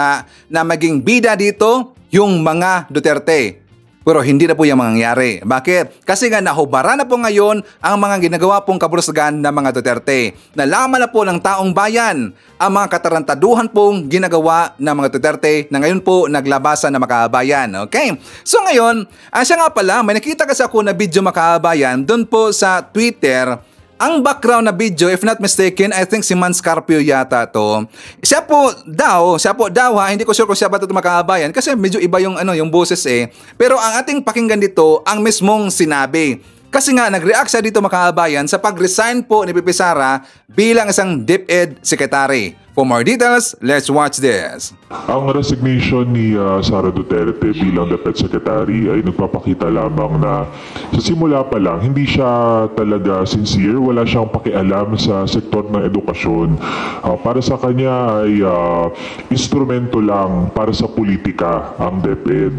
na maging bida dito yung mga Duterte. Pero hindi na po yung mangyayari. Bakit? Kasi nga nahubara na po ngayon ang mga ginagawa pong kabrusgan ng mga Duterte. Nalaman na po ng taong bayan ang mga katarantaduhan pong ginagawa ng mga Duterte na ngayon po naglabasan na Makabayan. Okay? So ngayon, siya nga pala, may nakita kasi ako na video Makabayan doon po sa Twitter. Ang background na video, if not mistaken, I think si Man Scarpio yata to. Siya po daw hindi ko sure kung siya ba ito Makabayan kasi medyo iba yung boses Pero ang ating pakinggan dito, ang mismong sinabi. Kasi nga nag-react siya dito Makabayan sa pag-resign po ni Pipi Sara bilang isang DepEd Secretary. For more details, let's watch this.
Ang resignation ni Sara Duterte bilang DepEd Secretary ay nagpapakita lamang na sa simula pa lang, hindi siya talaga sincere, wala siyang pakialam sa sektor ng edukasyon. Para sa kanya ay instrumento lang para sa politika ang DepEd.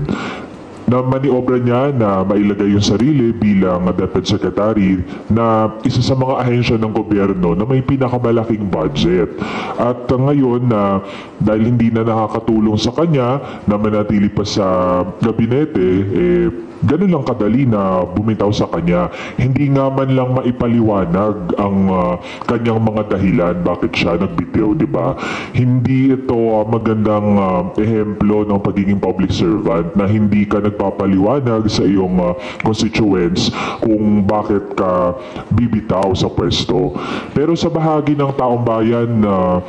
Na maniobra niya na mailagay yung sarili bilang DepEd Secretary na isa sa mga ahensya ng gobyerno na may pinakamalaking budget. At ngayon na dahil hindi na nakakatulong sa kanya na manatili pa sa gabinete, ganun lang kadali na bumitaw sa kanya. Hindi nga man lang maipaliwanag ang kanyang mga dahilan bakit siya nagbitiw, di ba? Hindi ito magandang ehemplo ng pagiging public servant na hindi ka nagpapaliwanag sa iyong constituents kung bakit ka bibitaw sa pwesto. Pero sa bahagi ng taong bayan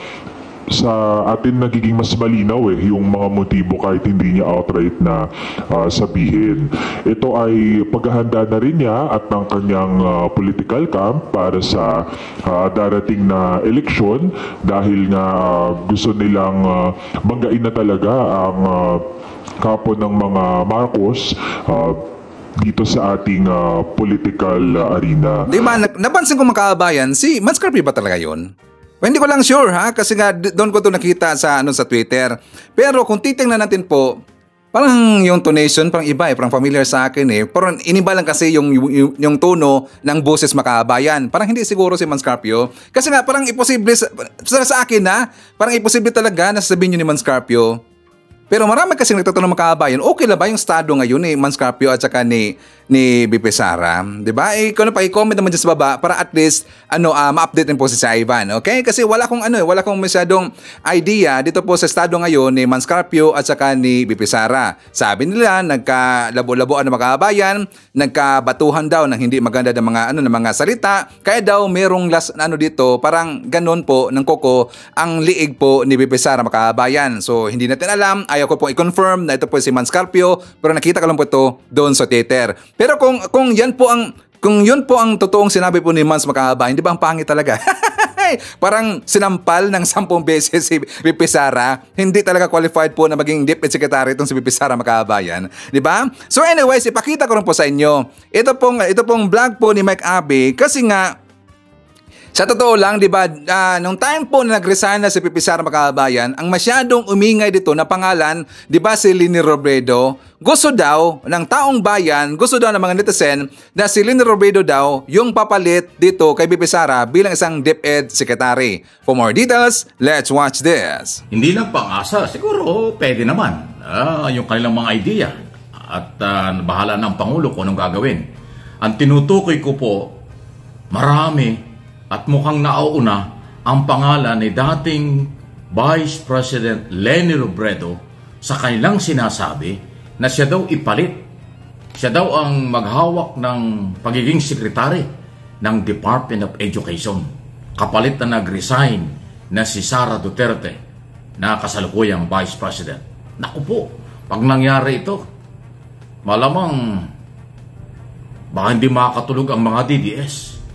sa atin nagiging mas malinaw yung mga motibo kahit hindi niya outright na sabihin. Ito ay paghahanda na rin niya at ng kanyang political camp para sa darating na eleksyon dahil nga gusto nilang banggain na talaga ang kapo ng mga Marcos dito sa ating political arena.
Di ba, napansin ko Makabayan, si Man Scarpio ba talaga yun? Well, hindi ko lang sure kasi nga doon ko ito nakita sa Twitter. Pero kung titingnan natin po, Parang yung tonation, parang iba parang familiar sa akin Parang iniba lang kasi yung tono ng boses Makabayan. Parang hindi siguro si Man Scarpio. Kasi nga, parang imposible sa akin parang imposible talaga na sasabihin nyo ni Man Scarpio. Pero marami kasi nagtatanong Makabayan, okay lang ba yung estado ngayon ni Man Scarpio at saka ni BP Sara? Diba? Kung i-comment naman dyan sa baba para at least ma-update din po si Ivan. Okay? Kasi wala kong masyadong idea dito po sa estado ngayon ni Man Scarpio at saka ni BP Sara. Sabi nila, nagkalabo-laboan ng Makabayan, nagkabatuhan daw ng hindi maganda ng mga salita. Kaya daw merong dito, parang ganun po ng koko ang liig po ni BP Sara Makabayan. So hindi natin alam, ayaw ko pong i-confirm na ito po si Man Scarpio, pero nakita ko lang po ito doon sa Twitter. Pero kung yun po ang totoong sinabi po ni Mans Makabayan, di ba ang pangit talaga? Parang sinampal ng 10 beses si BP Sara. Hindi talaga qualified po na maging Deputy Secretary itong si BP Sara Makabayan, di ba? So anyways, ipakita ko rin po sa inyo. Ito pong vlog po ni Mike Abe kasi nga sa totoo lang, di ba, nung time po na nag-resign na si BP Sara Makabayan, ang masyadong umingay dito na pangalan, di ba si Leni Robredo, gusto daw ng taong bayan, gusto daw ng mga netizen na si Leni Robredo daw yung papalit dito kay BP Sara bilang isang DepEd Secretary. For more details, let's watch this.
Hindi lang pang-asa, siguro pwede naman yung kanilang mga idea at bahala ng Pangulo kung anong gagawin. Ang tinutukoy ko po, marami at mukhang nauuna ang pangalan ni dating Vice President Leni Robredo sa kanilang sinasabi na siya daw ipalit. Siya daw ang maghawak ng pagiging sekretary ng Department of Education. Kapalit na nag-resign na si Sara Duterte na kasalukuyang Vice President. Naku po, pag nangyari ito, malamang baka hindi makakatulog ang mga DDS.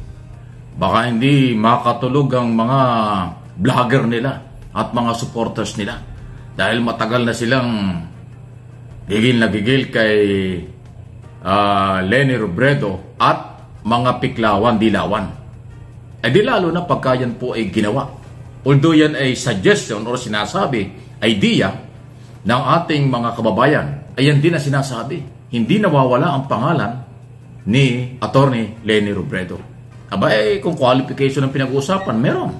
Baka hindi makatulog ang mga vlogger nila at mga supporters nila dahil matagal na silang gigil na gigil kay Leni Robredo at mga piklawan-dilawan. Di lalo na pagka yan po ay ginawa. Although yan ay suggestion or sinasabi, idea ng ating mga kababayan, ay yan din na sinasabi. Hindi nawawala ang pangalan ni Attorney Leni Robredo. Kung qualification ang pinag-uusapan, meron.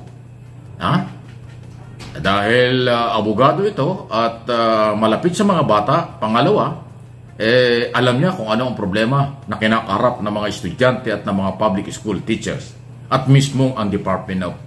Dahil abogado ito at malapit sa mga bata, pangalawa, alam niya kung ano ang problema na kinakaharap ng mga estudyante at ng mga public school teachers at mismo ang Department of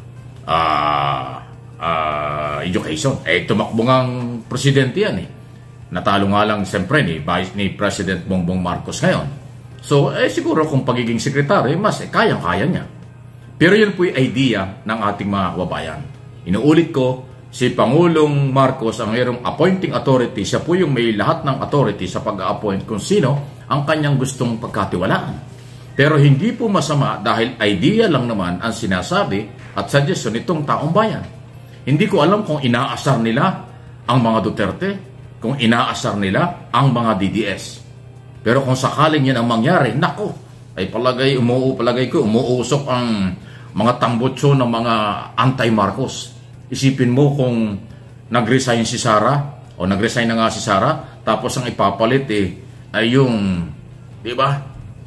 Education. Tumakbo ngang presidente yan Natalo nga lang siyempre ni President Bongbong Marcos ngayon. So, siguro kung pagiging sekretary, mas kayang-kaya niya. Pero yan po yung idea ng ating mga kababayan. Inuulit ko, si Pangulong Marcos ang mayroong appointing authority. Siya po yung may lahat ng authority sa pag-appoint kung sino ang kanyang gustong pagkatiwalaan. Pero hindi po masama dahil idea lang naman ang sinasabi at suggestion nitong taong bayan. Hindi ko alam kung inaasar nila ang mga Duterte, kung inaasar nila ang mga DDS. Pero kung sakaling yan ang mangyari, nako, ay palagay ko, umuusok ang mga tambutso ng mga anti-Marcos. Isipin mo kung nag-resign si Sara, o nag-resign na nga si Sara, tapos ang ipapalit ay yung, di ba,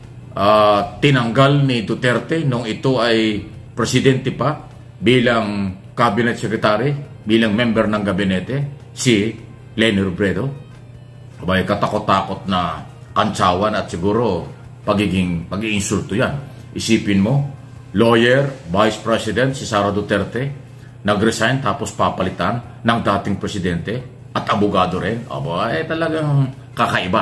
tinanggal ni Duterte nung ito ay presidente pa bilang cabinet secretary, bilang member ng gabinete, si Leni Robredo. Katakot-takot na kantsawan at siguro pag-iinsulto yan. Isipin mo, lawyer, vice president si Sara Duterte, nag-resign tapos papalitan ng dating presidente at abogado rin. Talagang kakaiba.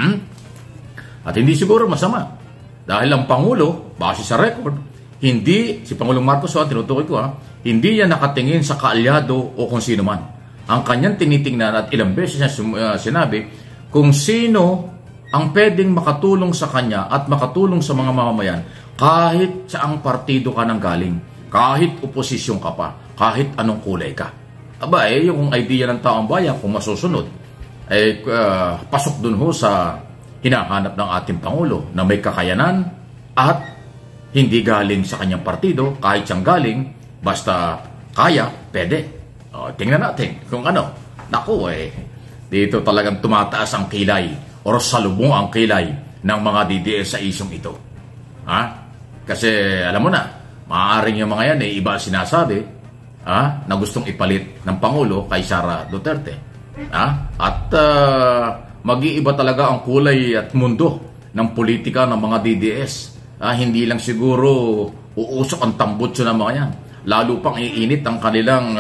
At hindi siguro masama. Dahil ang Pangulo, base sa record, hindi, si Pangulong Marcos, tinutukoy ko hindi yan nakatingin sa kaalyado o kung sino man. Ang kanyang tinitingnan at ilang beses niya sinabi kung sino ang pwedeng makatulong sa kanya at makatulong sa mga mamamayan kahit saang partido ka nang galing, kahit oposisyon ka pa, kahit anong kulay ka. Yung idea ng taong bayan kung masusunod, pasok dun sa hinahanap ng ating Pangulo na may kakayanan at hindi galing sa kanyang partido, kahit siyang galing, basta kaya, pwede. Tingnan natin kung ano. Naku, dito talagang tumataas ang kilay o salubong ang kilay ng mga DDS sa isyong ito. Kasi alam mo na, maaaring yung mga yan iba sinasabi na gustong ipalit ng Pangulo kay Sara Duterte. At mag-iiba talaga ang kulay at mundo ng politika ng mga DDS. Hindi lang siguro uusok ang tambutso ng mga yan. Lalo pang iinit ang kanilang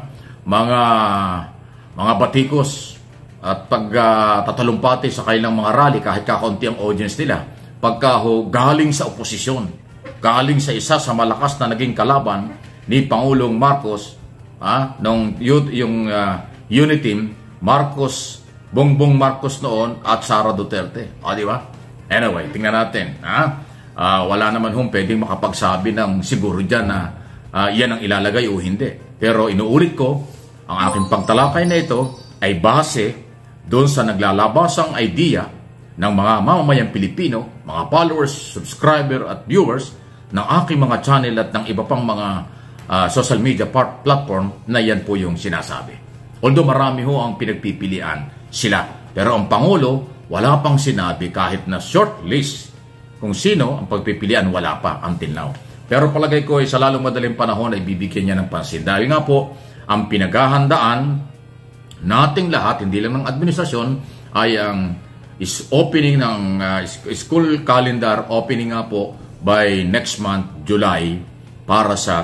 mga batikos at pagtatalumpati sa kanilang mga rally kahit kakaunti ang audience nila. Pagka galing sa oposisyon, galing sa isa sa malakas na naging kalaban ni Pangulong Marcos, yung unity team, Bongbong Marcos noon at Sara Duterte. Di ba? Anyway, tingnan natin. Wala naman pwedeng makapagsabi ng siguro dyan na yan ang ilalagay o hindi. Pero inuulit ko, ang aking pagtalakay na ito ay base doon sa naglalabasang idea ng mga mamamayang Pilipino, mga followers, subscriber at viewers ng aking mga channel at ng iba pang mga social media platform na yan po yung sinasabi. Although marami ang pinagpipilian sila. Pero ang Pangulo, wala pang sinabi kahit na short list kung sino ang pagpipilian, wala pa until now. Pero palagay ko sa lalong madaling panahon ay bibigyan niya ng pansin. Dahil nga po, ang pinaghahandaan nating lahat, hindi lang ng administrasyon, ay ang opening ng school calendar, opening nga po by next month, July, para sa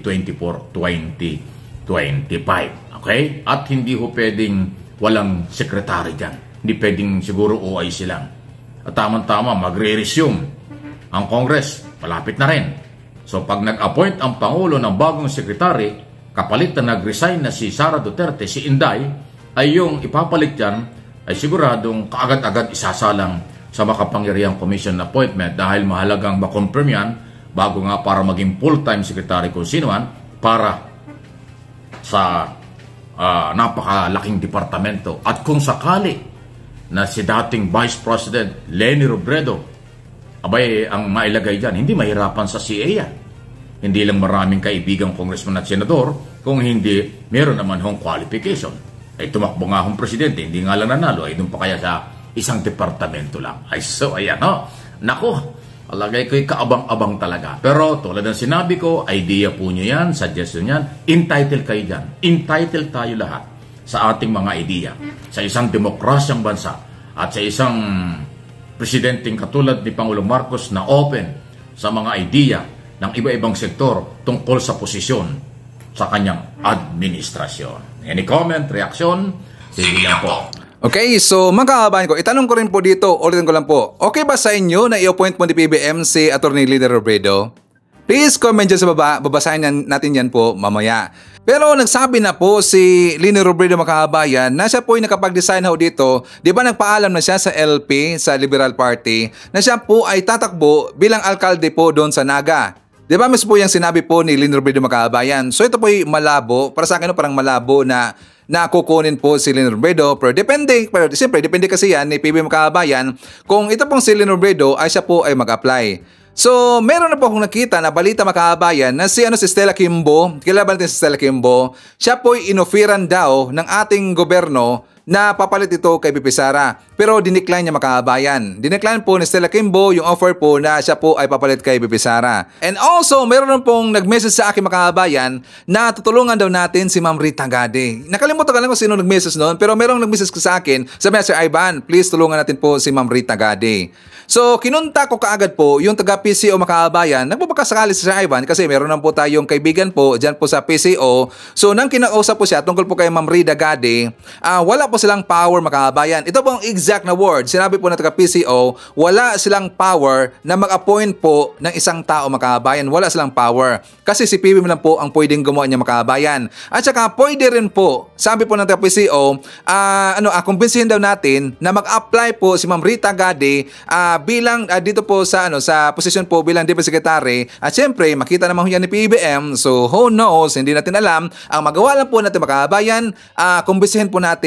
2024-2025. Okay? At hindi pwedeng walang sekretary dyan. Hindi pwedeng siguro OIC lang. At tamang-tama, magre-resume ang Congress. Malapit na rin. So pag nag-appoint ang Pangulo ng bagong sekretary, kapalit na nag-resign na si Sara Duterte, si Inday, ay yung ipapalit dyan, ay siguradong kaagad-agad isasalang sa makapangyarihang commission appointment dahil mahalagang makonfirm yan bago nga para maging full-time secretary kung sinuan para sa napakalaking departamento. At kung sakali na si dating Vice President Leni Robredo, abay ang mailagay dyan, hindi mahirapan sa CA yan. Hindi lang maraming kaibigang congressman at senador, kung hindi meron naman qualification. Ay tumakbo nga presidente, hindi nga lang nanalo, ay doon pa kaya sa isang departamento lang. Ay so, ayan Nako, alagay ko'y kaabang-abang talaga. Pero tulad ng sinabi ko, idea po nyo yan, suggestion yan, entitled kayo dyan. Entitled tayo lahat sa ating mga idea. Sa isang demokrasyang bansa at sa isang presidenteng katulad ni Pangulong Marcos na open sa mga idea ng iba-ibang sektor tungkol sa posisyon sa kanyang administrasyon. Any comment, reaksyon? Sige lang po.
Okay, so mga kababayan ko, itanong ko rin po dito, ulitin ko lang po, okay ba sa inyo na i-appoint mo ni PBM si Atty. Leni Robredo? Please comment dyan sa baba, babasahin natin yan po mamaya. Pero nagsabi na po si Leni Robredo, mga kababayan, na siya po ay nakapag-design dito. Di ba nagpaalam na siya sa LP, sa Liberal Party, na siya po ay tatakbo bilang alkalde po doon sa Naga. Di ba mas po yung sinabi po ni Leni Robredo, mga kababayan? So ito po ay malabo, para sa akin parang malabo na kukunin po si Leni Robredo. Pero siyempre, depende kasi yan ni PBM, mga kababayan, kung ito pong si Leni Robredo ay siya po ay mag-apply. So, meron na po akong nakita na balita, mga kababayan, na si Stella Kimbo, kilala ba natin si Stella Kimbo, siya po'y inofiran daw ng ating gobyerno na papalit ito kay BP Sara. Pero dinecline niya, mga kababayan. Dinecline po ni Stella Kimbo yung offer po na siya po ay papalit kay BP Sara. And also, meron pong nag-message sa akin, mga kababayan, na tutulungan daw natin si Ma'am Rita Gade. Nakalimutan ko lang kung sino nag-message noon, pero merong nag-message sa akin, sabi niya, Sir Ivan, please tulungan natin po si Ma'am Rita Gade. So, kinunta ko kaagad po yung taga-PCO, mga kababayan. Nagbabakasakali si Sir Ivan kasi meron na po tayong kaibigan po dyan po sa PCO. So, nang kinakausap po siya tungkol po kay Ma'am Rita Gade, wala po silang power, mga kababayan. Ito po ang exact na word. Sinabi po na taga-PCO, wala silang power na mag-appoint po ng isang tao, mga kababayan. Wala silang power. Kasi si PBM lang po ang pwedeng gumawa niya, mga kababayan. At saka pwede rin po, sabi po ng taga-PCO, kumbinsihin daw natin na mag-apply po si Ma'am Rita Gade bilang dito po sa posisyon po bilang Deputy Secretary. At syempre, makita naman yan ni PBM. So, who knows, hindi natin alam. Ang magawa lang po natin, mga kababayan, kumbinsihin po natin si Ma'am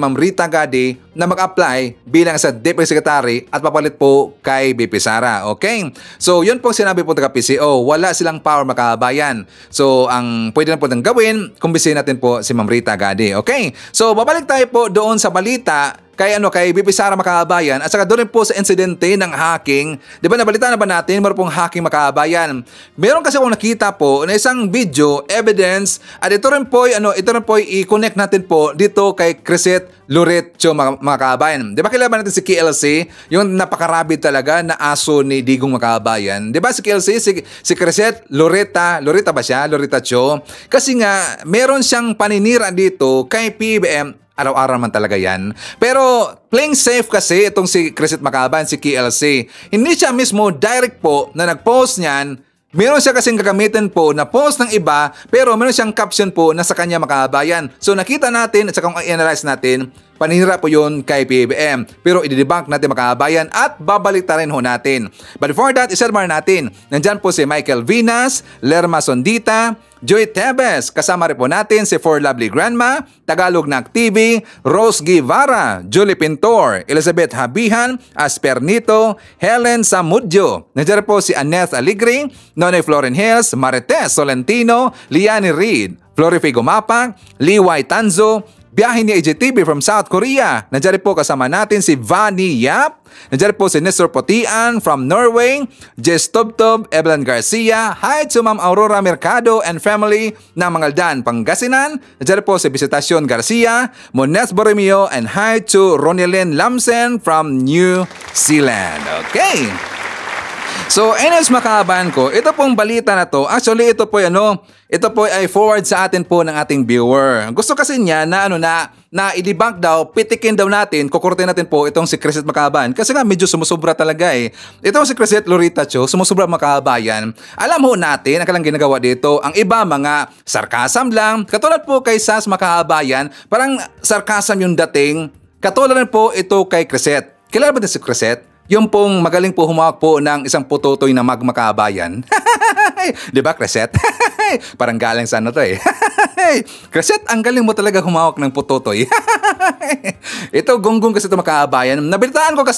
Ma'am Rita Gadi na mag-apply bilang sa Deputy Secretary at papalit po kay BP Sara. Okay? So, yun po sinabi po ng PCO. Wala silang power mga kababayan. So, ang pwede na po nang gawin, kumbisiin natin po si Ma'am Rita Gadi. Okay? So, babalik tayo po doon sa balita kay BP Sara makabayan at saka doon rin po sa insidente ng hacking. 'Di ba nabalita na ba natin meron pong hacking makabayan? Meron kasi akong nakita po na isang video evidence at ito rin po i-connect natin po dito kay Crisette Loreto makabayan. 'Di ba kilala natin si KLC, yung napakarabid talaga na aso ni Digong makabayan? 'Di ba si KLC si Crisette Loreta ba siya? Loreto. Kasi nga meron siyang paninira dito kay PBM. Araw-araw man talaga yan. Pero playing safe kasi itong si Crisette Makaban, si KLC. Hindi siya mismo direct po na nag-post niyan. Meron siya kasing gagamitin po na post ng iba pero meron siyang caption po na sa kanya makabayan. So nakita natin at saka kung i-analyze natin, paninira po yun kay PBM. Pero i-debunk natin makabayan at babalik rin ho natin. But before that, isermar natin. Nandyan po si Michael Vinas, Lerma Sondita, Joy Tebes, kasama rin po natin si For Lovely Grandma, Tagalog Nak TV, Rose Guevara, Julie Pintor, Elizabeth Habihan, Aspernito, Helen Samudjo. Nandiyan po si Annette Aligre, Nonoy Floren Hills, Marites Solentino, Liani Reed, Florifigo Mapak, Liway Tanzo, biyahe ni AJTV from South Korea. Nandiyan po kasama natin si Vani Yap. Nandiyan po si Nestor Potian from Norway. Jess Tubtub, Evelyn Garcia. Hi to Ma'am Aurora Mercado and family ng Mangaldan, Pangasinan. Nandiyan po si Visitacion Garcia, Mones Borromeo, and hi to Ronilyn Lamsen from New Zealand. Okay. So, anyways makahabayan ko, ito pong balita na to, actually ito po ay forward sa atin po ng ating viewer. Gusto kasi niya na i-debunk daw, pitikin daw natin, kukurtin natin po itong si Crisette Makabayan. Kasi nga medyo sumusobra talaga eh. Itong si Crisette Loreto, sumusobra makabayan. Alam ho natin, ang kalang ginagawa dito, ang iba mga sarcasm lang. Katulad po kay Sas Makabayan, parang sarcasm yung dating. Katulad rin po ito kay Crisette. Kilala ba din si Crisette? Yung pong magaling po humawak po ng isang putotoy na magmakabayan. Di ba, Crisette? Parang galing sa ano to eh. Crisette, ang galing mo talaga humawak ng putotoy. Ito, gonggong kasi ito makabayan. Nabalitaan ko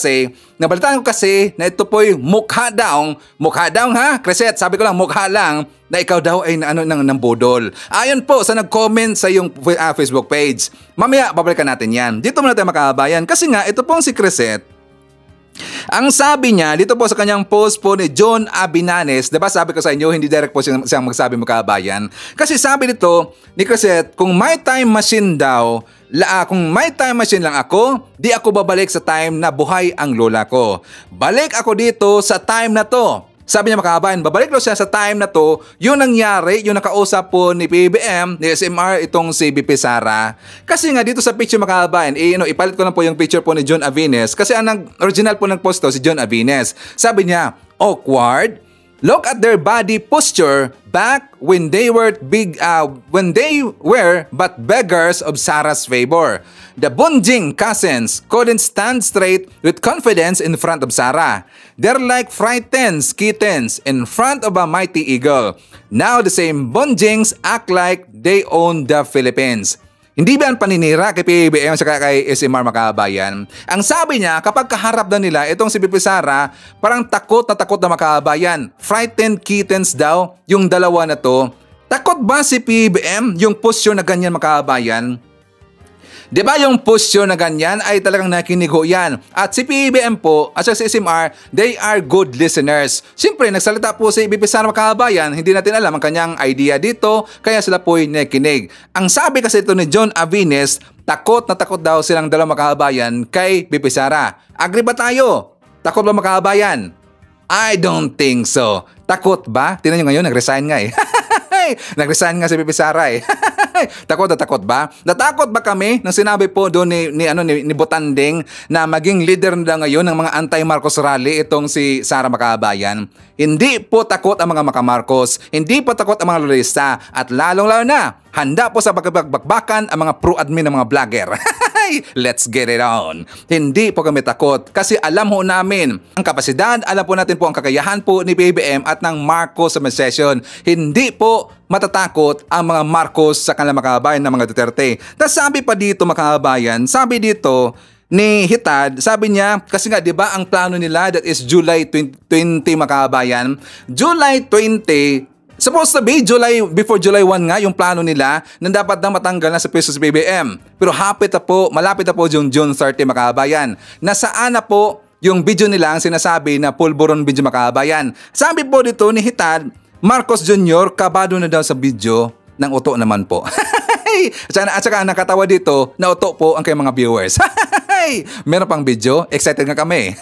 kasi na ito po'y mukha daw ha, Crisette, sabi ko lang mukha lang na ikaw daw ay ng budol. Ayon po sa nag-comment sa iyong Facebook page. Mamaya, babalikan natin yan. Dito muna tayo makabayan. Kasi nga, ito pong si Crisette, ang sabi niya, dito po sa kanyang post po ni John Abinanes, diba sabi ko sa inyo, hindi direct po siyang magsabi makabayan. Kasi sabi dito ni Crisette, kung may time machine lang ako, di ako babalik sa time na buhay ang lola ko. Balik ako dito sa time na to. Sabi niya makabayan, babalik daw siya sa time na to, yung nangyari, yung nakausap po ni PBM, ni SMR, itong si BP Sara. Kasi nga dito sa picture makabayan, ipalit ko lang po yung picture po ni John Avines. Kasi ang original po ng post to si John Avines. Sabi niya, awkward. Look at their body posture back when they were but beggars of Sara's favor. The Bunjing cousins couldn't stand straight with confidence in front of Sara. They're like frightened kittens in front of a mighty eagle. Now the same Bunjings act like they own the Philippines. Hindi ba ang paninira kay PBM at kay SMR makabayan? Ang sabi niya, kapag kaharap na nila, itong si BP Sara, parang takot na makabayan. Frightened kittens daw, yung dalawa na to. Takot ba si PBM yung posture na ganyan makabayan? Di ba yung posture na ganyan ay talagang nakinig ho yan. At si PBM po at si SMR, they are good listeners. Siyempre, nagsalita po si BP Sara makabayan, hindi natin alam ang kanyang idea dito, kaya sila po'y nakikinig. Ang sabi kasi ito ni John Avines, takot na takot daw silang dalawang makabayan kay BP Sara. Agree ba tayo? Takot ba makabayan? I don't think so. Takot ba? Tingnan nyo ngayon, nag-resign nga eh. Nag-resign nga si BP Sara eh. Takot na takot ba? Natakot ba kami nang sinabi po doon ni Botanding na maging leader na ngayon ng mga anti-Marcos rally itong si Sara Makabayan? Hindi po takot ang mga Makamarcos. Hindi po takot ang mga lolista. At lalong-lalo na, Handa po sa pagbagbakbakan ang mga pro-admin ng mga vlogger. Let's get it on. Hindi po kami takot kasi alam ho namin ang kapasidad, alam po natin po ang kakayahan po ni PBBM at ng Marcos Administration. Hindi po matatakot ang mga Marcos sa kanilang mga kababayan ng mga Duterte. Tapos sabi pa dito mga kababayan, sabi dito ni Hitad, sabi niya, kasi nga 'di ba ang plano nila that is July 20 mga kababayan. July 20 supposed to be before July 1 nga yung plano nila na dapat na matanggal na sa pwesto si PBBM. Pero malapit na po yung June 30 mga kababayan. Nasaan na po yung video nila ang sinasabi na pulburon video mga kababayan. Sabi po dito ni Hitad, Marcos Jr. kabado na daw sa video ng uto naman po. At saka nakatawa dito na uto po ang kayong mga viewers. Meron pang video, excited nga kami.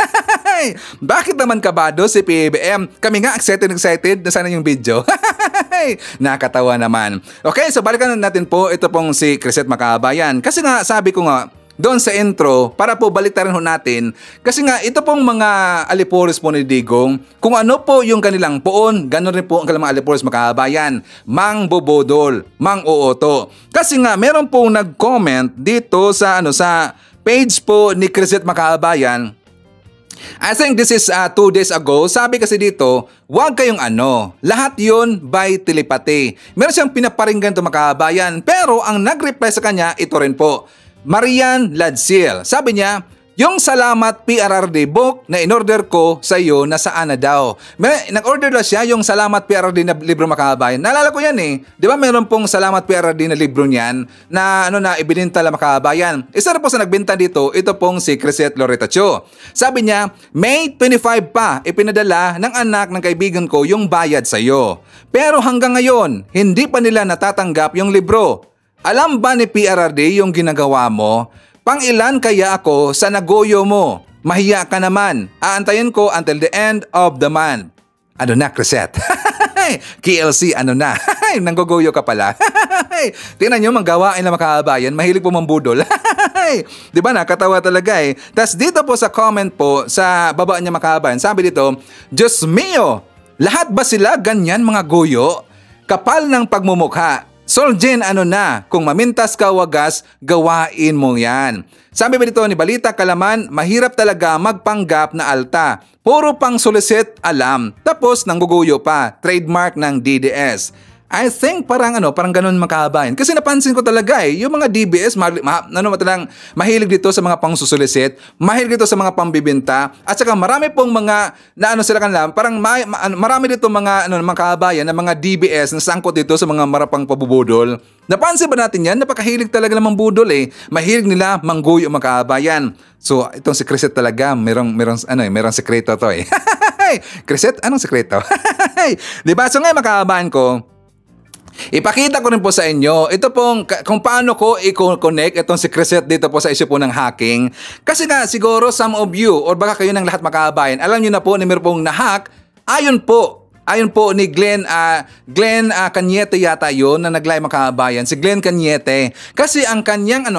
Bakit naman kabado si PBBM? Kami nga excited na sana yung video. Nakatawa naman. Okay, so balikan natin po ito pong si Crisette Makabayan. Kasi nga sabi ko nga doon sa intro, para po baliktarin ho natin, kasi nga ito pong mga aliporis po ni Digong, kung ano po yung kanilang poon, gano'n rin po ang kanilang mga aliporis Makabayan. Mang Bobodol, Mang Ooto. Kasi nga meron pong nag-comment dito sa page po ni Crisette Makabayan. I think this is 2 days ago. Sabi kasi dito, huwag kayong lahat yon by telepathy. Meron siyang pinaparinggan to mga kababayan, pero ang nag-reply sa kanya, ito rin po. Marian Ladsil. Sabi niya, yung salamat PRRD book na in-order ko sa iyo na saan na daw. Nag-order daw siya yung salamat PRRD na libro makabayan. Naalala ko yan eh. Di ba meron pong salamat PRRD na libro niyan na ibininta lang makabayan. Isa na po sa nagbenta dito, ito pong si Crisette Loretta Cho. Sabi niya, May 25 pa ipinadala ng anak ng kaibigan ko yung bayad sa iyo. Pero hanggang ngayon, hindi pa nila natatanggap yung libro. Alam ba ni PRRD yung ginagawa mo? Pang-ilan kaya ako sa nagoyo mo? Mahiya ka naman. Aantayin ko until the end of the month. Ano na, Crisette? KLC, nanggogoyo ka pala. Tingnan nyo, manggawain na makabayan. Mahilig po mambudol. Di ba, nakatawa talaga eh. Tas dito po sa comment po, sa baba niya makabayan, sabi dito, Diyos mio, lahat ba sila ganyan mga goyo? Kapal ng pagmumukha. Soljen, kung mamintas ka wagas, gawain mo yan. Sabi ba dito ni Balita Kalaman, mahirap talaga magpanggap na alta. Puro pang solicit alam, tapos nangguguyo pa, trademark ng DDS. I think parang ganun makabayan. Kasi napansin ko talaga yung mga DBS, mahilig dito sa mga pangsusulisit, mahilig dito sa mga pambibinta, at saka marami pong mga, parang marami dito mga, makabayan na mga DBS na sangkot dito sa mga marapang pabubudol. Napansin ba natin yan? Napakahilig talaga namang budol eh. Mahilig nila mangguyo makabayan. So, itong si Crisette talaga, merong sekreto to eh. Crisette, anong sekreto? Diba? So ngayon makabayan ko, ipakita ko rin po sa inyo ito pong kung paano ko i-connect itong si Crisette dito po sa issue po ng hacking. Kasi nga siguro some of you or baka kayo ng lahat makabayan, alam nyo na po na meron pong na-hack ayon po ni Glenn Cañete yata yun na nag-live makabayan, si Glenn Cañete. Kasi ang kanyang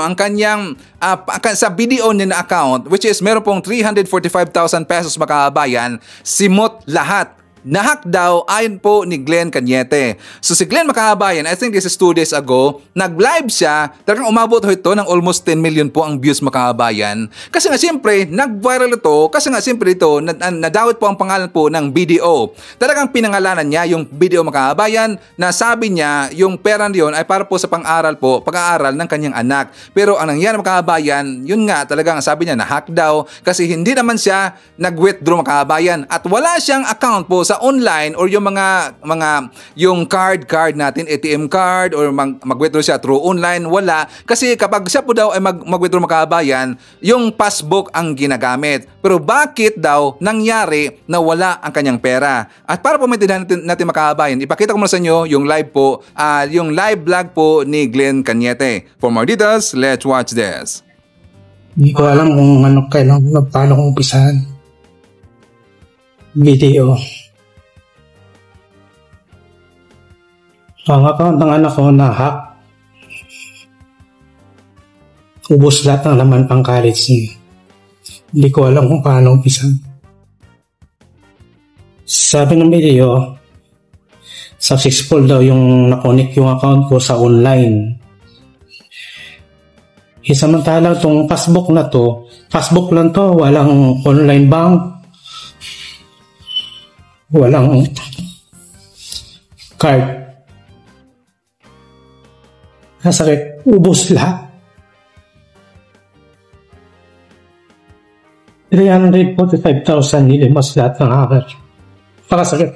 sa video niya na account, which is meron pong 345,000 pesos makabayan, simot lahat. Nahack daw ayon po ni Glenn Cañete. So si Glenn makabayan, I think this is 2 days ago, nag-live siya, talagang umabot ito ng almost 10 million po ang views makabayan. Kasi nga siyempre, nag-viral ito, kasi nga siyempre ito, nadawit po ang pangalan po ng BDO. Talagang pinangalanan niya yung BDO makabayan na sabi niya yung pera niyon ay para po sa pag-aaral ng kanyang anak. Pero ang nangyari makabayan, yun nga talagang sabi niya na-hack daw kasi hindi naman siya nag-withdraw makabayan at wala siyang account po sa online or yung yung card natin, ATM card or mag-withdraw siya through online, wala. Kasi kapag siya po daw ay mag-withdraw makabayan, yung passbook ang ginagamit. Pero bakit daw nangyari na wala ang kanyang pera? At para po maintindihan natin makabayan, ipakita ko muna sa inyo yung live po, yung live vlog po ni Glenn Cañete. For more details, let's watch this.
Hindi ko alam kung paano kong umpisahan. Video. Ang account ng anak ko na-hack. Ubus lahat ng laman pang college niya. Hindi ko alam kung paano umpisa. Sabi ng video, successful daw yung nakonek yung account ko sa online. Samantala itong passbook na to, passbook lang to, walang online bank, walang card. Nasakit, ubos lahat. 345,000 nilimas lahat ng hacker. Pakasakit.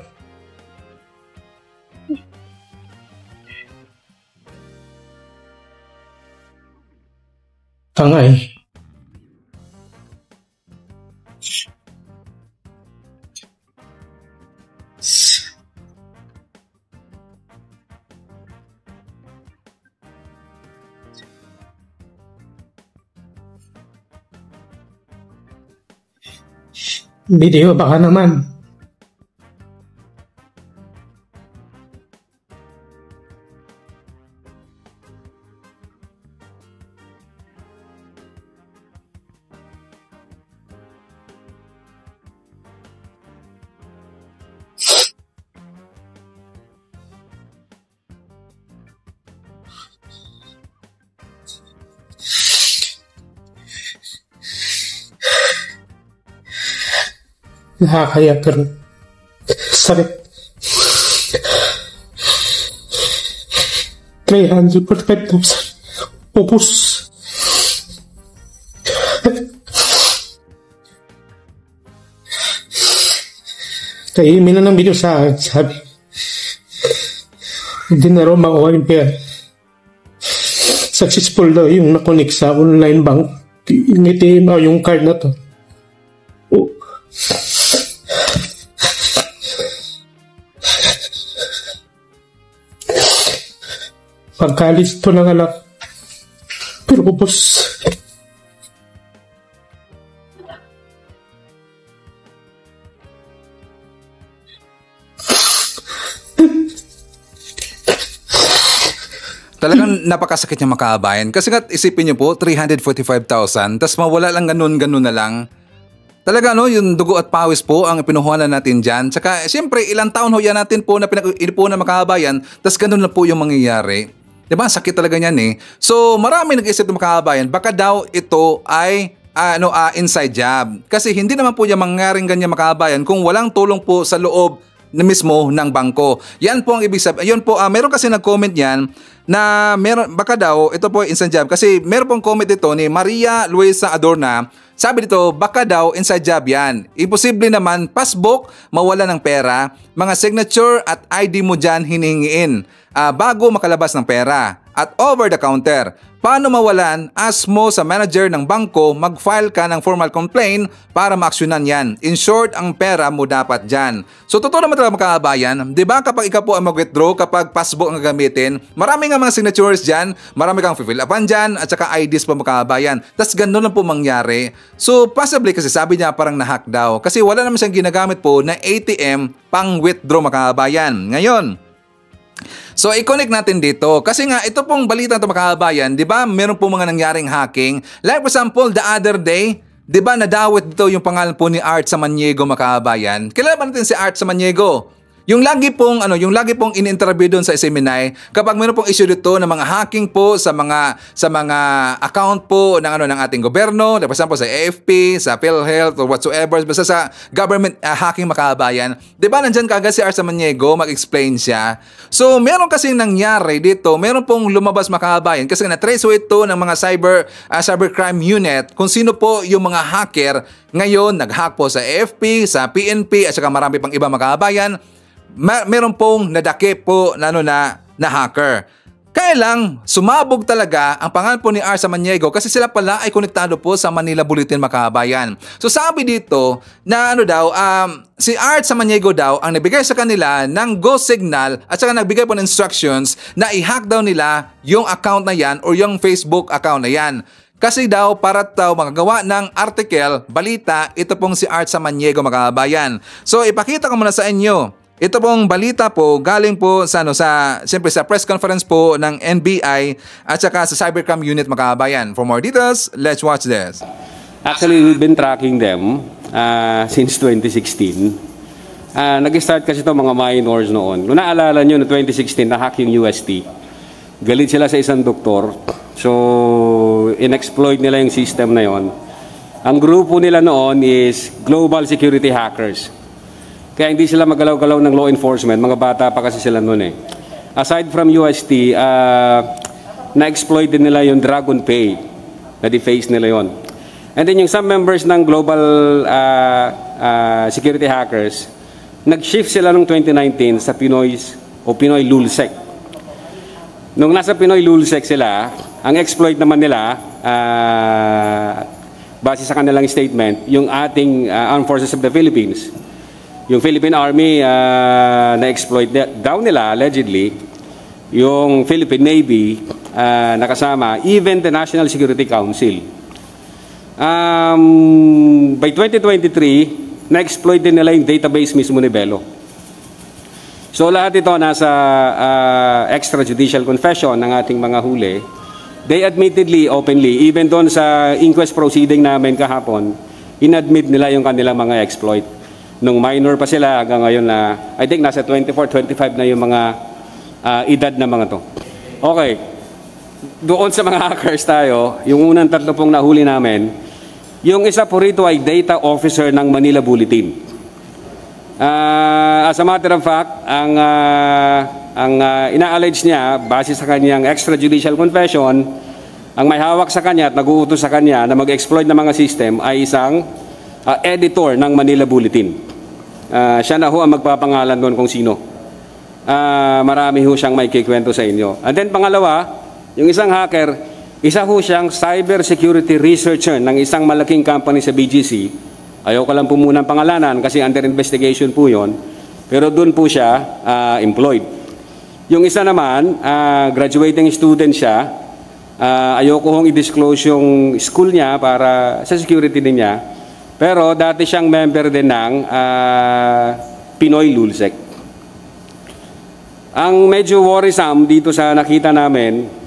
Tangay. Video baka naman. Nakakaya ka rin. Sakit. 345,000. Upos. Kaya na ng video sa akin, sabi, hindi na raw makuha yung pera. Successful daw yung nakonik sa online bank. Yung ATM o yung card na to. Oh. Pagkalisto ng anak. Pero ubos.
Talagang napakasakit niya makaabayan. Kasi nga isipin niyo po, 345,000, tas mawala lang ganun na lang. Talaga yung dugo at pawis po ang pinuhunan natin dyan. Tsaka siyempre ilang taon ho yan natin po na pinag-inipunan makaabayan, tas ganun na po yung mangyayari. Diba? Sakit talaga yan eh. So marami nag-isip ng makaabayan, baka daw ito ay inside job. Kasi hindi naman po niya mangyaring ganyan makaabayan kung walang tulong po sa loob na mismo ng bangko. Yan po ang ibig sabihin. Yun po, meron kasi nag-comment yan na meron, baka daw, ito po inside job. Kasi meron pong comment ito ni Maria Luisa Adorna. Sabi dito, baka daw inside job yan. Imposible naman, passbook, mawala ng pera, mga signature at ID mo dyan hinihingiin bago makalabas ng pera. At over the counter. Paano mawalan? Ask mo sa manager ng bangko, mag-file ka ng formal complaint para maaksyonan yan. In short, ang pera mo dapat dyan. So totoo naman talaga makaabayan. Diba kapag ikaw po ang mag-withdraw, kapag passbook ang gagamitin, marami nga mga signatures dyan, marami kang fill upan dyan, at saka IDs po makaabayan. Tapos ganun lang po mangyari. So possibly kasi sabi niya parang nahack daw. Kasi wala naman siyang ginagamit po na ATM pang withdraw makaabayan. Ngayon, so i-connect natin dito kasi nga ito pong balita ito makakabayan, 'di ba? Meron po mga nangyaring hacking. Like for example, the other day, 'di ba nadawit dito yung pangalan po ni Art Samaniego makakabayan. Kilala ba natin si Art Samaniego? Yung lagi pong in-interview doon sa SMNI kapag meron pong issue dito ng mga hacking po sa mga account po ng ng ating gobyerno, for example sa AFP, sa PhilHealth or whatsoever, basta sa government hacking makakabayan. 'Di ba nandiyan kagad si Art Samaniego, mag-explain siya. So meron kasi nangyari dito, meron pong lumabas makakabayan kasi na-trace ito ng mga cybercrime unit kung sino po yung mga hacker ngayon nag-hack po sa AFP, sa PNP at saka marami pang iba makakabayan. Meron pong nadakip po na hacker. Kaya lang, sumabog talaga ang pangalan po ni Art Samaniego kasi sila pala ay konektado po sa Manila Bulletin makakabayan. So sabi dito na si Art Samaniego daw ang nagbigay sa kanila ng go signal at saka nagbigay po ng instructions na i-hack daw nila yung account na yan o yung Facebook account na yan. Kasi daw para daw makagawa ng article, balita, ito pong si Art Samaniego makakabayan. So ipakita ko muna sa inyo. Ito pong balita po galing po siyempre sa press conference po ng NBI at saka sa Cybercrime Unit makakabayan. For more details, let's watch this.
Actually, we've been tracking them since 2016. Nag-start kasi ito mga minors noon. Kung naalala nyo, no 2016, na-hack yung UST. Galit sila sa isang doktor. So, in-exploit nila yung system na yon. Ang grupo nila noon is Global Security Hackers. Kaya hindi sila magalaw-galaw ng law enforcement. Mga bata pa kasi sila noon eh. Aside from UST, na-exploit din nila yung Dragon Pay. Na-deface nila yon. And then yung some members ng Global Security Hackers, nag-shift sila noong 2019 sa Pinoy Lulsec. Nung nasa Pinoy Lulsec sila, ang exploit naman nila, base sa kanilang statement, yung ating Armed Forces of the Philippines. Yung Philippine Army, na-exploit daw nila, allegedly, yung Philippine Navy, nakasama, even the National Security Council. By 2023, na-exploit din nila yung database mismo ni Bello. So lahat ito nasa extrajudicial confession ng ating mga huli. They admittedly, openly, even doon sa inquest proceeding namin kahapon, inadmit nila yung kanilang mga exploit. Nung minor pa sila hanggang ngayon na, I think nasa 24, 25 na yung mga edad na mga to. Okay. Doon sa mga hackers tayo, yung unang tatlo pong nahuli namin, yung isa po rito ay data officer ng Manila Bulletin. As a matter of fact, ang ina-allege niya, base sa kanyang extrajudicial confession, ang may hawak sa kanya at nag-uutos sa kanya na mag-exploit ng mga system ay isang editor ng Manila Bulletin. Siya na ho ang magpapangalan doon kung sino. Marami ho siyang may kikwento sa inyo. And then pangalawa, yung isang hacker, isa ho siyang cyber security researcher ng isang malaking company sa BGC. Ayaw ko lang po muna ang pangalanan kasi under investigation po yon. Pero doon po siya employed. Yung isa naman, graduating student siya. Ayaw ko hong i-disclose yung school niya para sa security din niya. Pero dati siyang member din ng Pinoy Lulsec. Ang medyo worrisome dito sa nakita namin,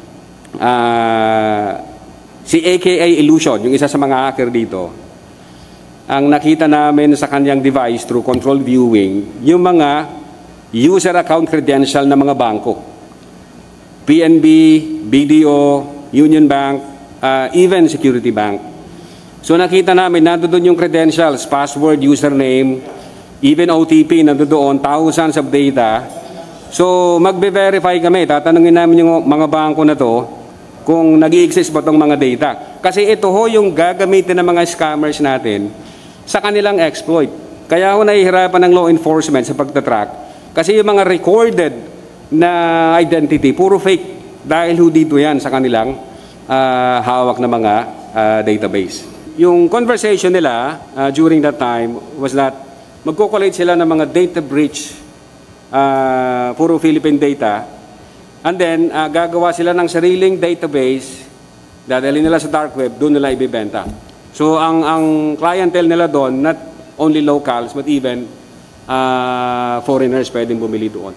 si AKA Illusion, yung isa sa mga hacker dito, ang nakita namin sa kanyang device through control viewing, yung mga user account credential ng mga bangko. PNB, BDO, Union Bank, even Security Bank. So nakita namin, nandoon yung credentials, password, username, even OTP, nandoon, thousands of data. So magbe-verify kami, tatanungin namin yung mga bangko na to, kung nag-i-exist ba itong mga data. Kasi ito ho yung gagamitin ng mga scammers natin sa kanilang exploit. Kaya ho nahihirapan ng law enforcement sa pagtatrack. Kasi yung mga recorded na identity, puro fake. Dahil ho dito yan sa kanilang hawak na mga database. Yung conversation nila during that time was that magko-collate sila ng mga data breach, puro Philippine data. And then, gagawa sila ng sariling database, dadalhin nila sa dark web, doon nila ibibenta. So, ang clientele nila doon, not only locals, but even foreigners pwedeng bumili doon.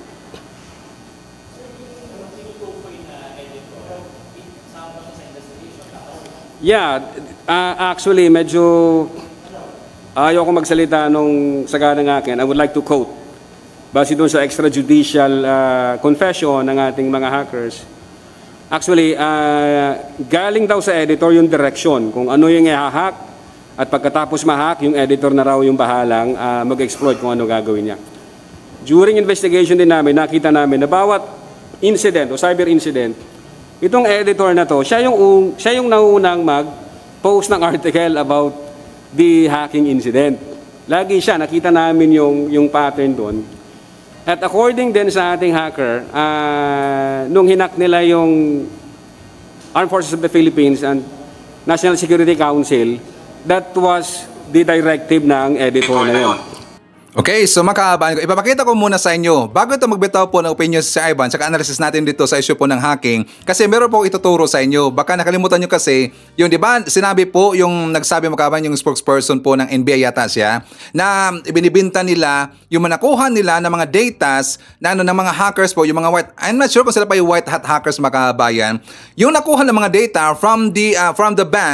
Yeah, actually, medyo ayaw ko magsalita nung sagana ng akin. I would like to quote. Base doon sa extrajudicial confession ng ating mga hackers. Actually, galing daw sa editor yung direction kung ano yung i-hack at pagkatapos ma-hack, yung editor na raw yung bahalang mag-exploit kung ano gagawin niya. During investigation din namin, nakita namin na bawat incident o cyber incident, itong editor na to, siya yung naunang mag-post ng article about the hacking incident. Lagi siya, nakita namin yung pattern doon. At according din sa ating hacker, nung hinak nila yung Armed Forces of the Philippines and National Security Council, that was the directive ng editor na yun.
Okay, so makaaban ko. Ipapakita ko muna sa inyo, bago ito magbitaw po ng opinion si Ivan, saka analysis natin dito sa issue po ng hacking, kasi meron po ituturo sa inyo. Baka nakalimutan nyo kasi, yung di ba, sinabi po, yung nagsabi makaaban, yung spokesperson po ng NBI yata siya, na ibinibinta nila, yung manakuha nila ng mga datas, na ng mga hackers po, yung mga white, I'm not sure kung sila pa yung white hat hackers makaabayan, yung nakuha ng mga data from the banks,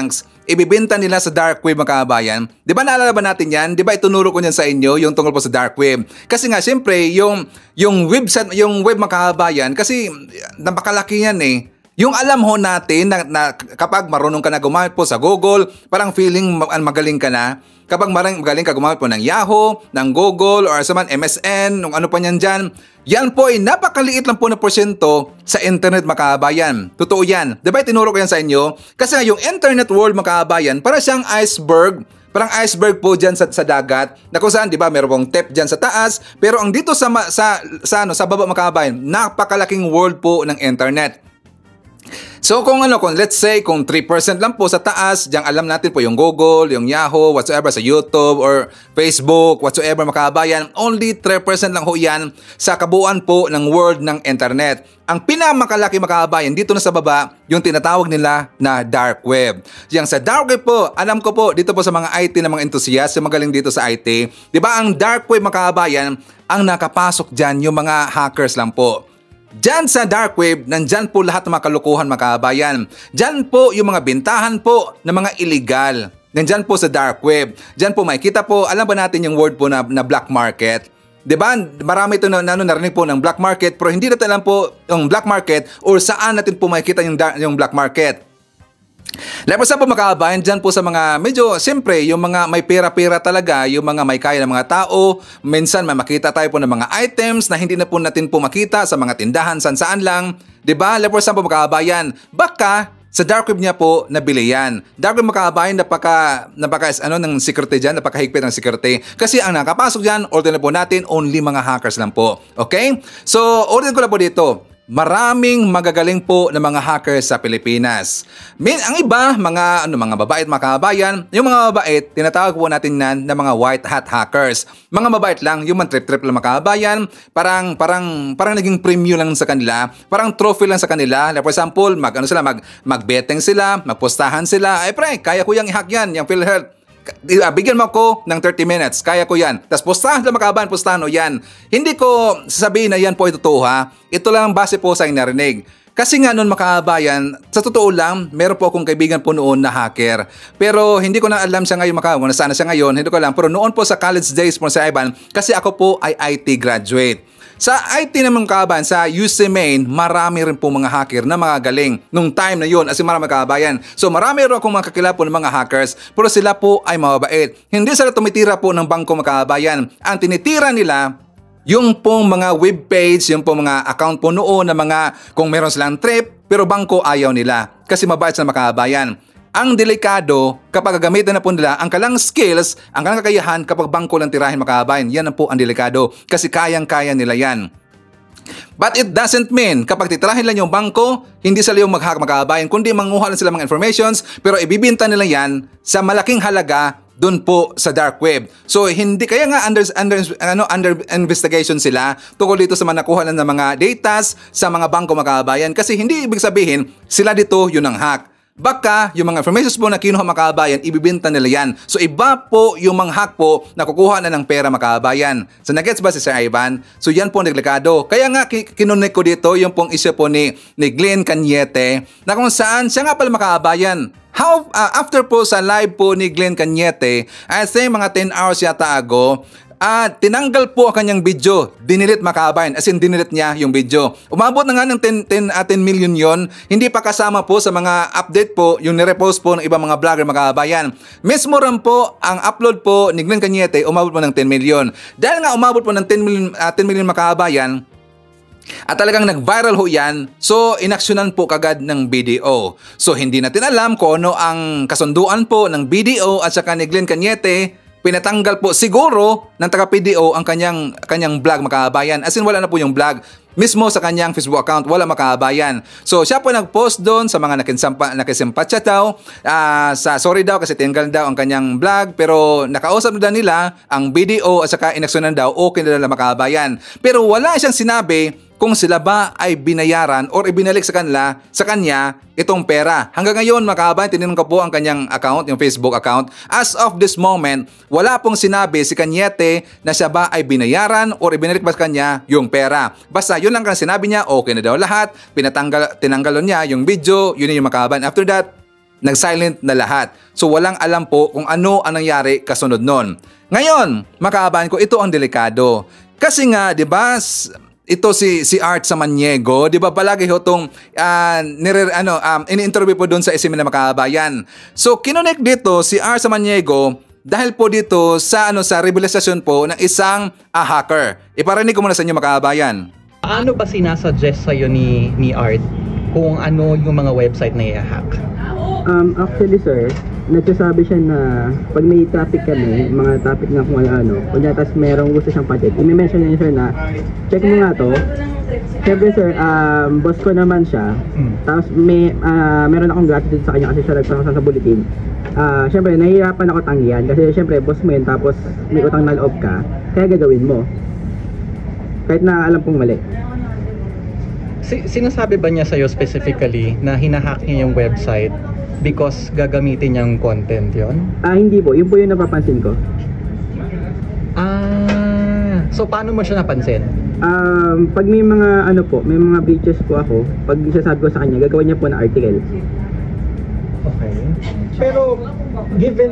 ibibenta nila sa dark web mga kabayan. Di ba naalala ba natin yan? Di ba itunuro ko yan sa inyo yung tungkol po sa dark web? Kasi nga siyempre yung website, yung web mga kabayan, kasi napakalaki yan eh. Yung alam ho natin na kapag marunong ka na gumamit po sa Google, parang feeling magaling ka na. Kapag magaling ka gumamit po ng Yahoo, ng Google, or sa man MSN, nung ano pa niyan dyan, yan po ay napakaliit lang po na porsyento sa internet mga kabayan. Totoo yan. Diba tinuro ko yan sa inyo? Kasi yung internet world mga kabayan, para siyang iceberg. Parang iceberg po dyan sa dagat, na kung saan, di ba, meron pong tip dyan sa taas, pero ang dito sa baba mga kabayan, napakalaking world po ng internet. So kung let's say kung 3% lang po sa taas, diyan alam natin po yung Google, yung Yahoo, whatsoever sa YouTube or Facebook, whatsoever mga kabayan, only 3% lang ho yan sa kabuuan po ng world ng internet. Ang pinamakalaki mga kabayan dito na sa baba, yung tinatawag nila na dark web. Yang sa dark web po, alam ko po dito po sa mga IT na mga enthusiast, yung magaling dito sa IT, di ba ang dark web mga kabayan, ang nakapasok diyan yung mga hackers lang po. Diyan sa dark web, nandyan po lahat ng mga kalukuhan mga kabayan. Diyan po yung mga bintahan po ng mga illegal. Nandyan po sa dark web. Diyan po makikita po, alam ba natin yung word po na black market? Diba? Marami ito narinig po ng black market, pero hindi natin alam po yung black market or saan natin po makikita yung black market. Lepos na po mga kabayan, dyan po sa mga medyo, siyempre, yung mga may pera-pera talaga, yung mga may kaya ng mga tao, minsan may makita tayo po ng mga items na hindi na po natin po makita sa mga tindahan, saan lang. Diba? Lepos na po mga kabayan, baka sa dark web niya po nabili yan. Dark web mga kabayan, ng security dyan, napakahigpit ng security. Kasi ang nakapasok dyan, order na po natin, only mga hackers lang po. Okay? So, order ko na po dito. Maraming magagaling po na mga hackers sa Pilipinas. Ang iba, mga babae at mga kabayan, yung mga babae, tinatawag po natin na mga white hat hackers. Mga mabait lang, yung trip-trip lang mga kabayan, parang naging premium lang sa kanila, parang trophy lang sa kanila. Like for example, mag-betting sila, magpostahan sila, ay pre, kaya ko yung i-hack yan, yung PhilHealth. Bigyan mo ako ng 30 minutes, kaya ko yan. Tapos postahan lang makabahan, postahan o yan. Hindi ko sasabihin na yan po ay totoo ha. Ito lang base po sa narinig. Kasi nga noon makabayan, sa totoo lang, meron po akong kaibigan po noon na hacker. Pero hindi ko na alam siya ngayon kung nasaan na siya ngayon, hindi ko alam. Pero noon po sa college days po sa Ivan, kasi ako po ay IT graduate. Sa IT naman kabayan, sa UC Maine, marami rin po mga hacker na mga galing nung time na yun, as in marami kabayan. So marami rin akong mga kakilala po ng mga hackers, pero sila po ay mababait. Hindi sila tumitira po ng bangko mga kabayan. Ang tinitira nila, yung pong mga web page, yung pong mga account po noon na mga kung meron silang trip, pero bangko ayaw nila kasi mabait sila mga kabayan. Ang delikado kapag gagamitin na po nila ang kalang skills, ang kalang kakayahan kapag bangko lang tirahin mga kabayan. Yan po ang delikado kasi kayang-kaya nila yan. But it doesn't mean kapag titirahin lang yung bangko, hindi sila yung mag-hack mga kabayan, kundi manguha lang sila mga informations, pero ibibinta nila yan sa malaking halaga doon po sa dark web. So hindi kaya nga under investigation sila tungkol dito sa mga nakuha ng mga datas sa mga bangko mga kabayan kasi hindi ibig sabihin sila dito yun ang hack. Baka yung mga informations po na kinuha mga kabayan, ibibenta nila yan. So iba po yung mga hack po na kukuha na ng pera mga kabayan. So nagets ba si Sir Ivan? So yan po ang delikado. Kaya nga kinunik ko dito yung pong issue po ni Glenn Cañete na kung saan siya nga pala mga kabayan. After po sa live po ni Glenn Cañete, I think mga 10 hours yata ago, tinanggal po ang kanyang video. Dinilit mga kabayan. As in, dinilit niya yung video. Umabot na nga ng 10 million yon. Hindi pa kasama po sa mga update po, yung nirepost po ng ibang mga vlogger mga kabayan. Mismo rin po, ang upload po ni Glenn Cañete, umabot po ng 10 million. Dahil nga umabot po ng 10 million mga kabayan, at talagang nag-viral ho yan, so inaksyonan po kagad ng BDO. So hindi natin alam kung ano ang kasunduan po ng BDO at saka ni Glenn Cañete. Pinatanggal po siguro ng taga-PDO ang kanyang vlog mga kabayan. As in wala na po yung vlog. Mismo sa kanyang Facebook account, wala mga kabayan. So siya po nag-post doon sa mga nakisimpatsa daw. Sorry daw kasi tinanggal daw ang kanyang vlog. Pero nakausap na nila ang BDO at saka inaksyonan daw, okay na lang mga kabayan. Pero wala siyang sinabi kung sila ba ay binayaran or ibinalik sa kanya itong pera. Hanggang ngayon mga kabayan, tinanong ko po ang kanyang account, yung Facebook account. As of this moment, wala pong sinabi si Cañete na siya ba ay binayaran or ibinalik ba sa kanya yung pera. Basta yun lang ang sinabi niya, okay na daw lahat. Tinanggal niya yung video, yun yung mga kabayan. After that, nag-silent na lahat. So walang alam po kung ano ang nangyari kasunod nun. Ngayon, makaabayan ko, ito ang delikado. Kasi nga, 'di ba, ito si Art Samaniego, 'di ba, palagi ho tong ini-interview po doon sa SM na Makabayan. So kinonek dito si Art Samaniego dahil po dito sa sa revelasyon po ng isang hacker. Iparinig ko muna sa inyo, Makabayan.
Paano ba sinasuggest sa iyo ni Art kung ano yung mga website na i-hack?
Actually sir, nagsasabi siya na pag may topic kami, mga topic na kung ano, kunya tas merong gusto siyang project, i-mention niya sir na check mo nga to. Siyempre sir, boss ko naman siya. Tapos meron akong gratitude sa kanya kasi siya nagpasok sa bulletin. Siyempre nahihirapan ako tanggihan kasi siyempre boss mo yun, tapos may utang na loob ka, kaya gagawin mo. Kahit na alam kong mali.
Sinasabi ba niya sa'yo specifically na hinahack niya yung website because gagamitin niyang content yon?
Hindi po. Yun po yung napapansin ko.
So paano mo siya napansin?
Pag may mga may mga breaches po ako, pag isasabi ko sa kanya, gagawin niya po na article.
Okay. Pero given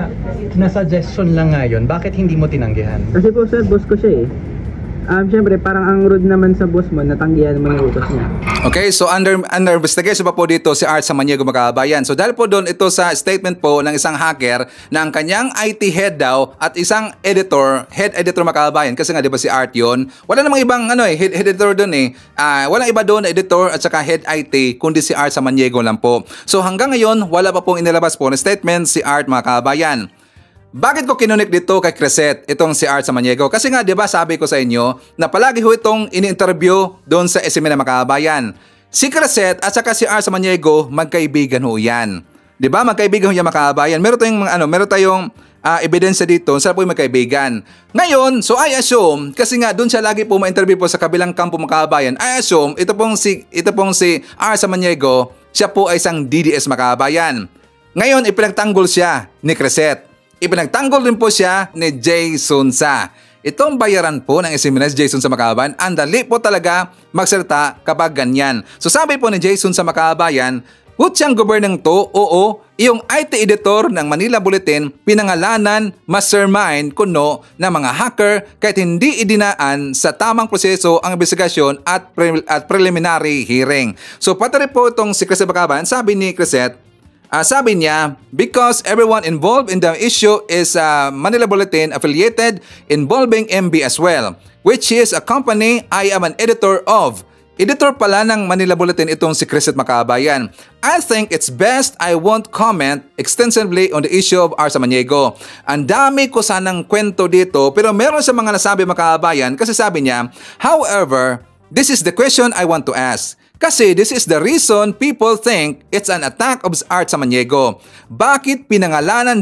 na suggestion lang ngayon, bakit hindi mo tinanggihan?
Kasi po sir, boss ko siya eh. Siyempre, parang ang rude naman sa boss mo, natanggihan mo yung utos niya.
Okay, so under investigation pa po dito si Art Samaniego, Makabayan. So dahil po doon ito sa statement po ng isang hacker na ang kanyang IT head daw at isang head editor, Makabayan. Kasi nga 'di ba si Art 'yon. Wala namang ibang head editor doon eh. Walang iba doon na editor at saka head IT kundi si Art Samaniego lang po. So hanggang ngayon, wala pa pong inilabas po na statement si Art, Makabayan. Bakit ko kinunik dito kay Cresset itong si Art Samaniego? Kasi nga 'di ba sabi ko sa inyo na palagi ho itong ini-interview doon sa SM na Makabayan. Si Cresset at saka si Art Samaniego magkaibigan ho 'yan. 'Di ba? Magkaibigan ho 'yan, Makabayan. Meron tayong ebidensya dito sa po yung magkaibigan. Ngayon, so I assume kasi nga doon siya lagi po ma-interview po sa kabilang kampo, Makabayan. I assume ito pong si Art Samaniego, siya po ay isang DDS, Makabayan. Ngayon ipinagtanggol siya ni Cresset. Ipinagtanggol din po siya ni Jay Sunsa. Itong bayaran po ng SMS Jay Sunsa, Makabayan, ang dali po talaga magsalita kapag ganyan. So sabi po ni Jay Sunsa, Makabayan, kutsang gobernang to, oo, yung IT editor ng Manila Bulletin, pinangalanan, mastermind, kuno ng mga hacker kahit hindi idinaan sa tamang proseso ang investigasyon at preliminary hearing. So pati rin po itong si Cresset, Makabayan, sabi ni Cresset, sabi niya, because everyone involved in the issue is Manila Bulletin affiliated involving MB as well, which is a company I am an editor of. Editor pala ng Manila Bulletin itong si Cresset, Makabayan. I think it's best I won't comment extensively on the issue of Art Samaniego. Ang dami ko sanang kwento dito pero meron sa mga nasabi, Makabayan, kasi sabi niya, however, this is the question I want to ask. Kasi this is the reason people think it's an attack of Art Samaniego. Bakit pinangalanan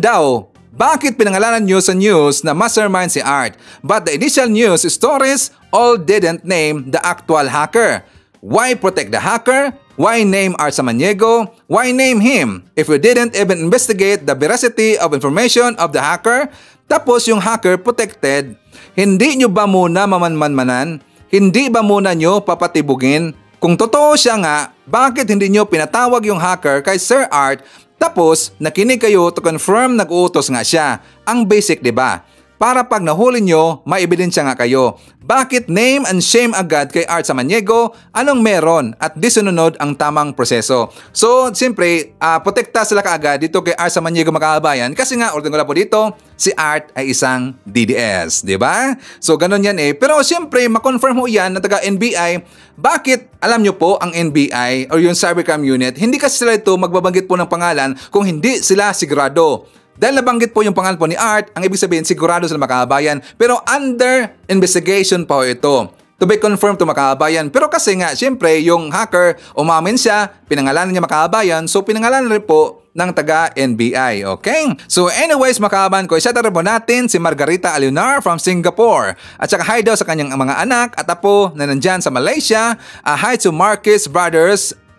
nyo sa news na mastermind si Art? But the initial news stories all didn't name the actual hacker. Why protect the hacker? Why name Art Samaniego? Why name him? If we didn't even investigate the veracity of information of the hacker, tapos yung hacker protected, hindi nyo ba muna mamanmanan? Hindi ba muna nyo papatibugin? Kung totoo siya nga, bakit hindi nyo pinatawag yung hacker kay Sir Art tapos nakinig kayo to confirm nag-uutos nga siya? Ang basic, 'di ba? Para pag nahuli nyo, maibidensya nga kayo. Bakit name and shame agad kay Art Samaniego? Anong meron? At di sununod ang tamang proseso. So, siyempre, protekta sila kaagad dito kay Art Samaniego, Makabayan. Kasi nga, ulitin ko lang po dito, si Art ay isang DDS. Diba? So, ganun yan eh. Pero siyempre, makonfirm ho yan na taga NBI. Bakit, alam nyo po, ang NBI or yung Cybercrime Unit, hindi kasi sila ito magbabanggit po ng pangalan kung hindi sila sigurado. Dahil nabanggit po yung pangalan po ni Art, ang ibig sabihin sigurado sila, Makabayan. Pero under investigation pa ito. To be confirmed to, Makabayan. Pero kasi nga, siyempre, yung hacker, umamin siya, pinangalanan niya, Makabayan. So, pinangalanan rin po ng taga-NBI. Okay? So, anyways, Makabayan ko, isa po natin si Margarita Alionar from Singapore. At saka hi daw sa kanyang mga anak at apo na nandyan sa Malaysia. Hi to Marcus Brothers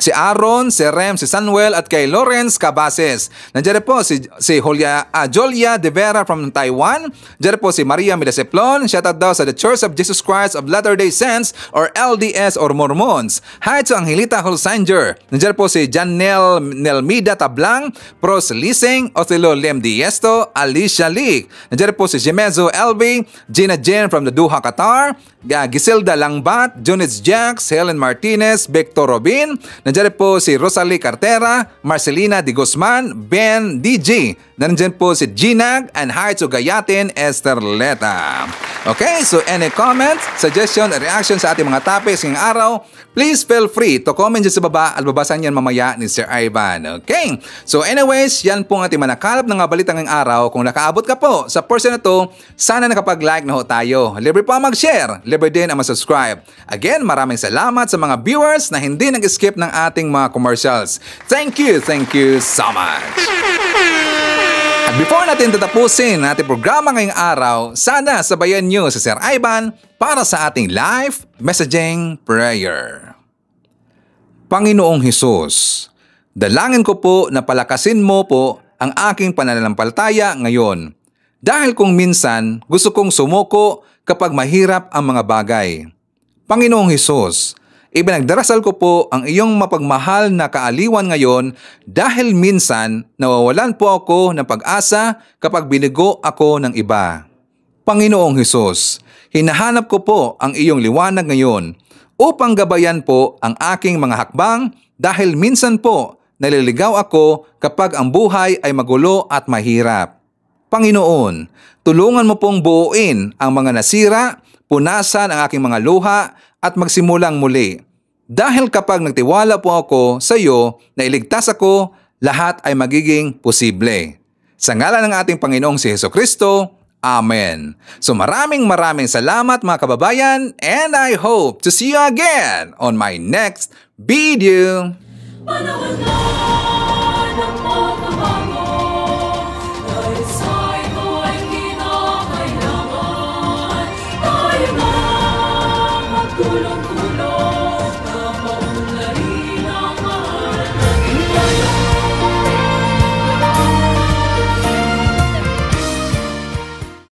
si Aaron, si Rem, si Samuel at kay Lawrence Cabases. Nandiyan rin po si Jolia De Vera from Taiwan. Nandiyan rin po si Maria Midaseplon. Shoutout daw sa The Church of Jesus Christ of Latter-day Saints or LDS or Mormons. Hi to Angelita Holsinger. Nandiyan po si Janelle Nelmida Tablang, Pros Lising, Otelo Lem Diesto, Alicia Lee. Nandiyan po si Jemezo LV, Gina Jen from the Doha, Qatar, Giselda Langbat, Junits Jacks, Helen Martinez, Victor Robin. Nandiyan po si Rosalie Cartera, Marcelina Di Guzman, Ben DJ. Nandiyan po si Ginag and hi to Gayatin Esther Leta. Okay, so any comments, suggestion, reaction sa ating mga topics ngayong araw, please feel free to comment dyan sa baba at babasahin yan mamaya ni Sir Ivan. Okay, so anyways, yan po ang ating manakalap ng balita ngayong araw. Kung nakaabot ka po sa portion na to, sana nakapag-like na ho tayo. Libre po ang mag-share, libre din ang mag-subscribe. Again, maraming salamat sa mga viewers na hindi nag-skip ng ating mga commercials. Thank you so much. At before natin tatapusin ang ating programa ngayong araw, sana sabayan nyo si Sir Ivan para sa ating live messaging prayer. Panginoong Hesus, dalangin ko po na palakasin mo po ang aking pananampalataya ngayon. Dahil kung minsan gusto kong sumuko kapag mahirap ang mga bagay. Panginoong Hesus, ibinagdarasal ko po ang iyong mapagmahal na kaaliwan ngayon dahil minsan nawawalan po ako ng pag-asa kapag binigo ako ng iba. Panginoong Hesus, hinahanap ko po ang iyong liwanag ngayon upang gabayan po ang aking mga hakbang dahil minsan po naliligaw ako kapag ang buhay ay magulo at mahirap. Panginoon, tulungan mo pong buuin ang mga nasira, punasan ang aking mga luha at magsimulang muli. Dahil kapag nagtiwala po ako sa iyo na iligtas ako, lahat ay magiging posible. Sa ngalan ng ating Panginoong si Jesucristo, Amen. So maraming salamat mga kababayan and I hope to see you again on my next video.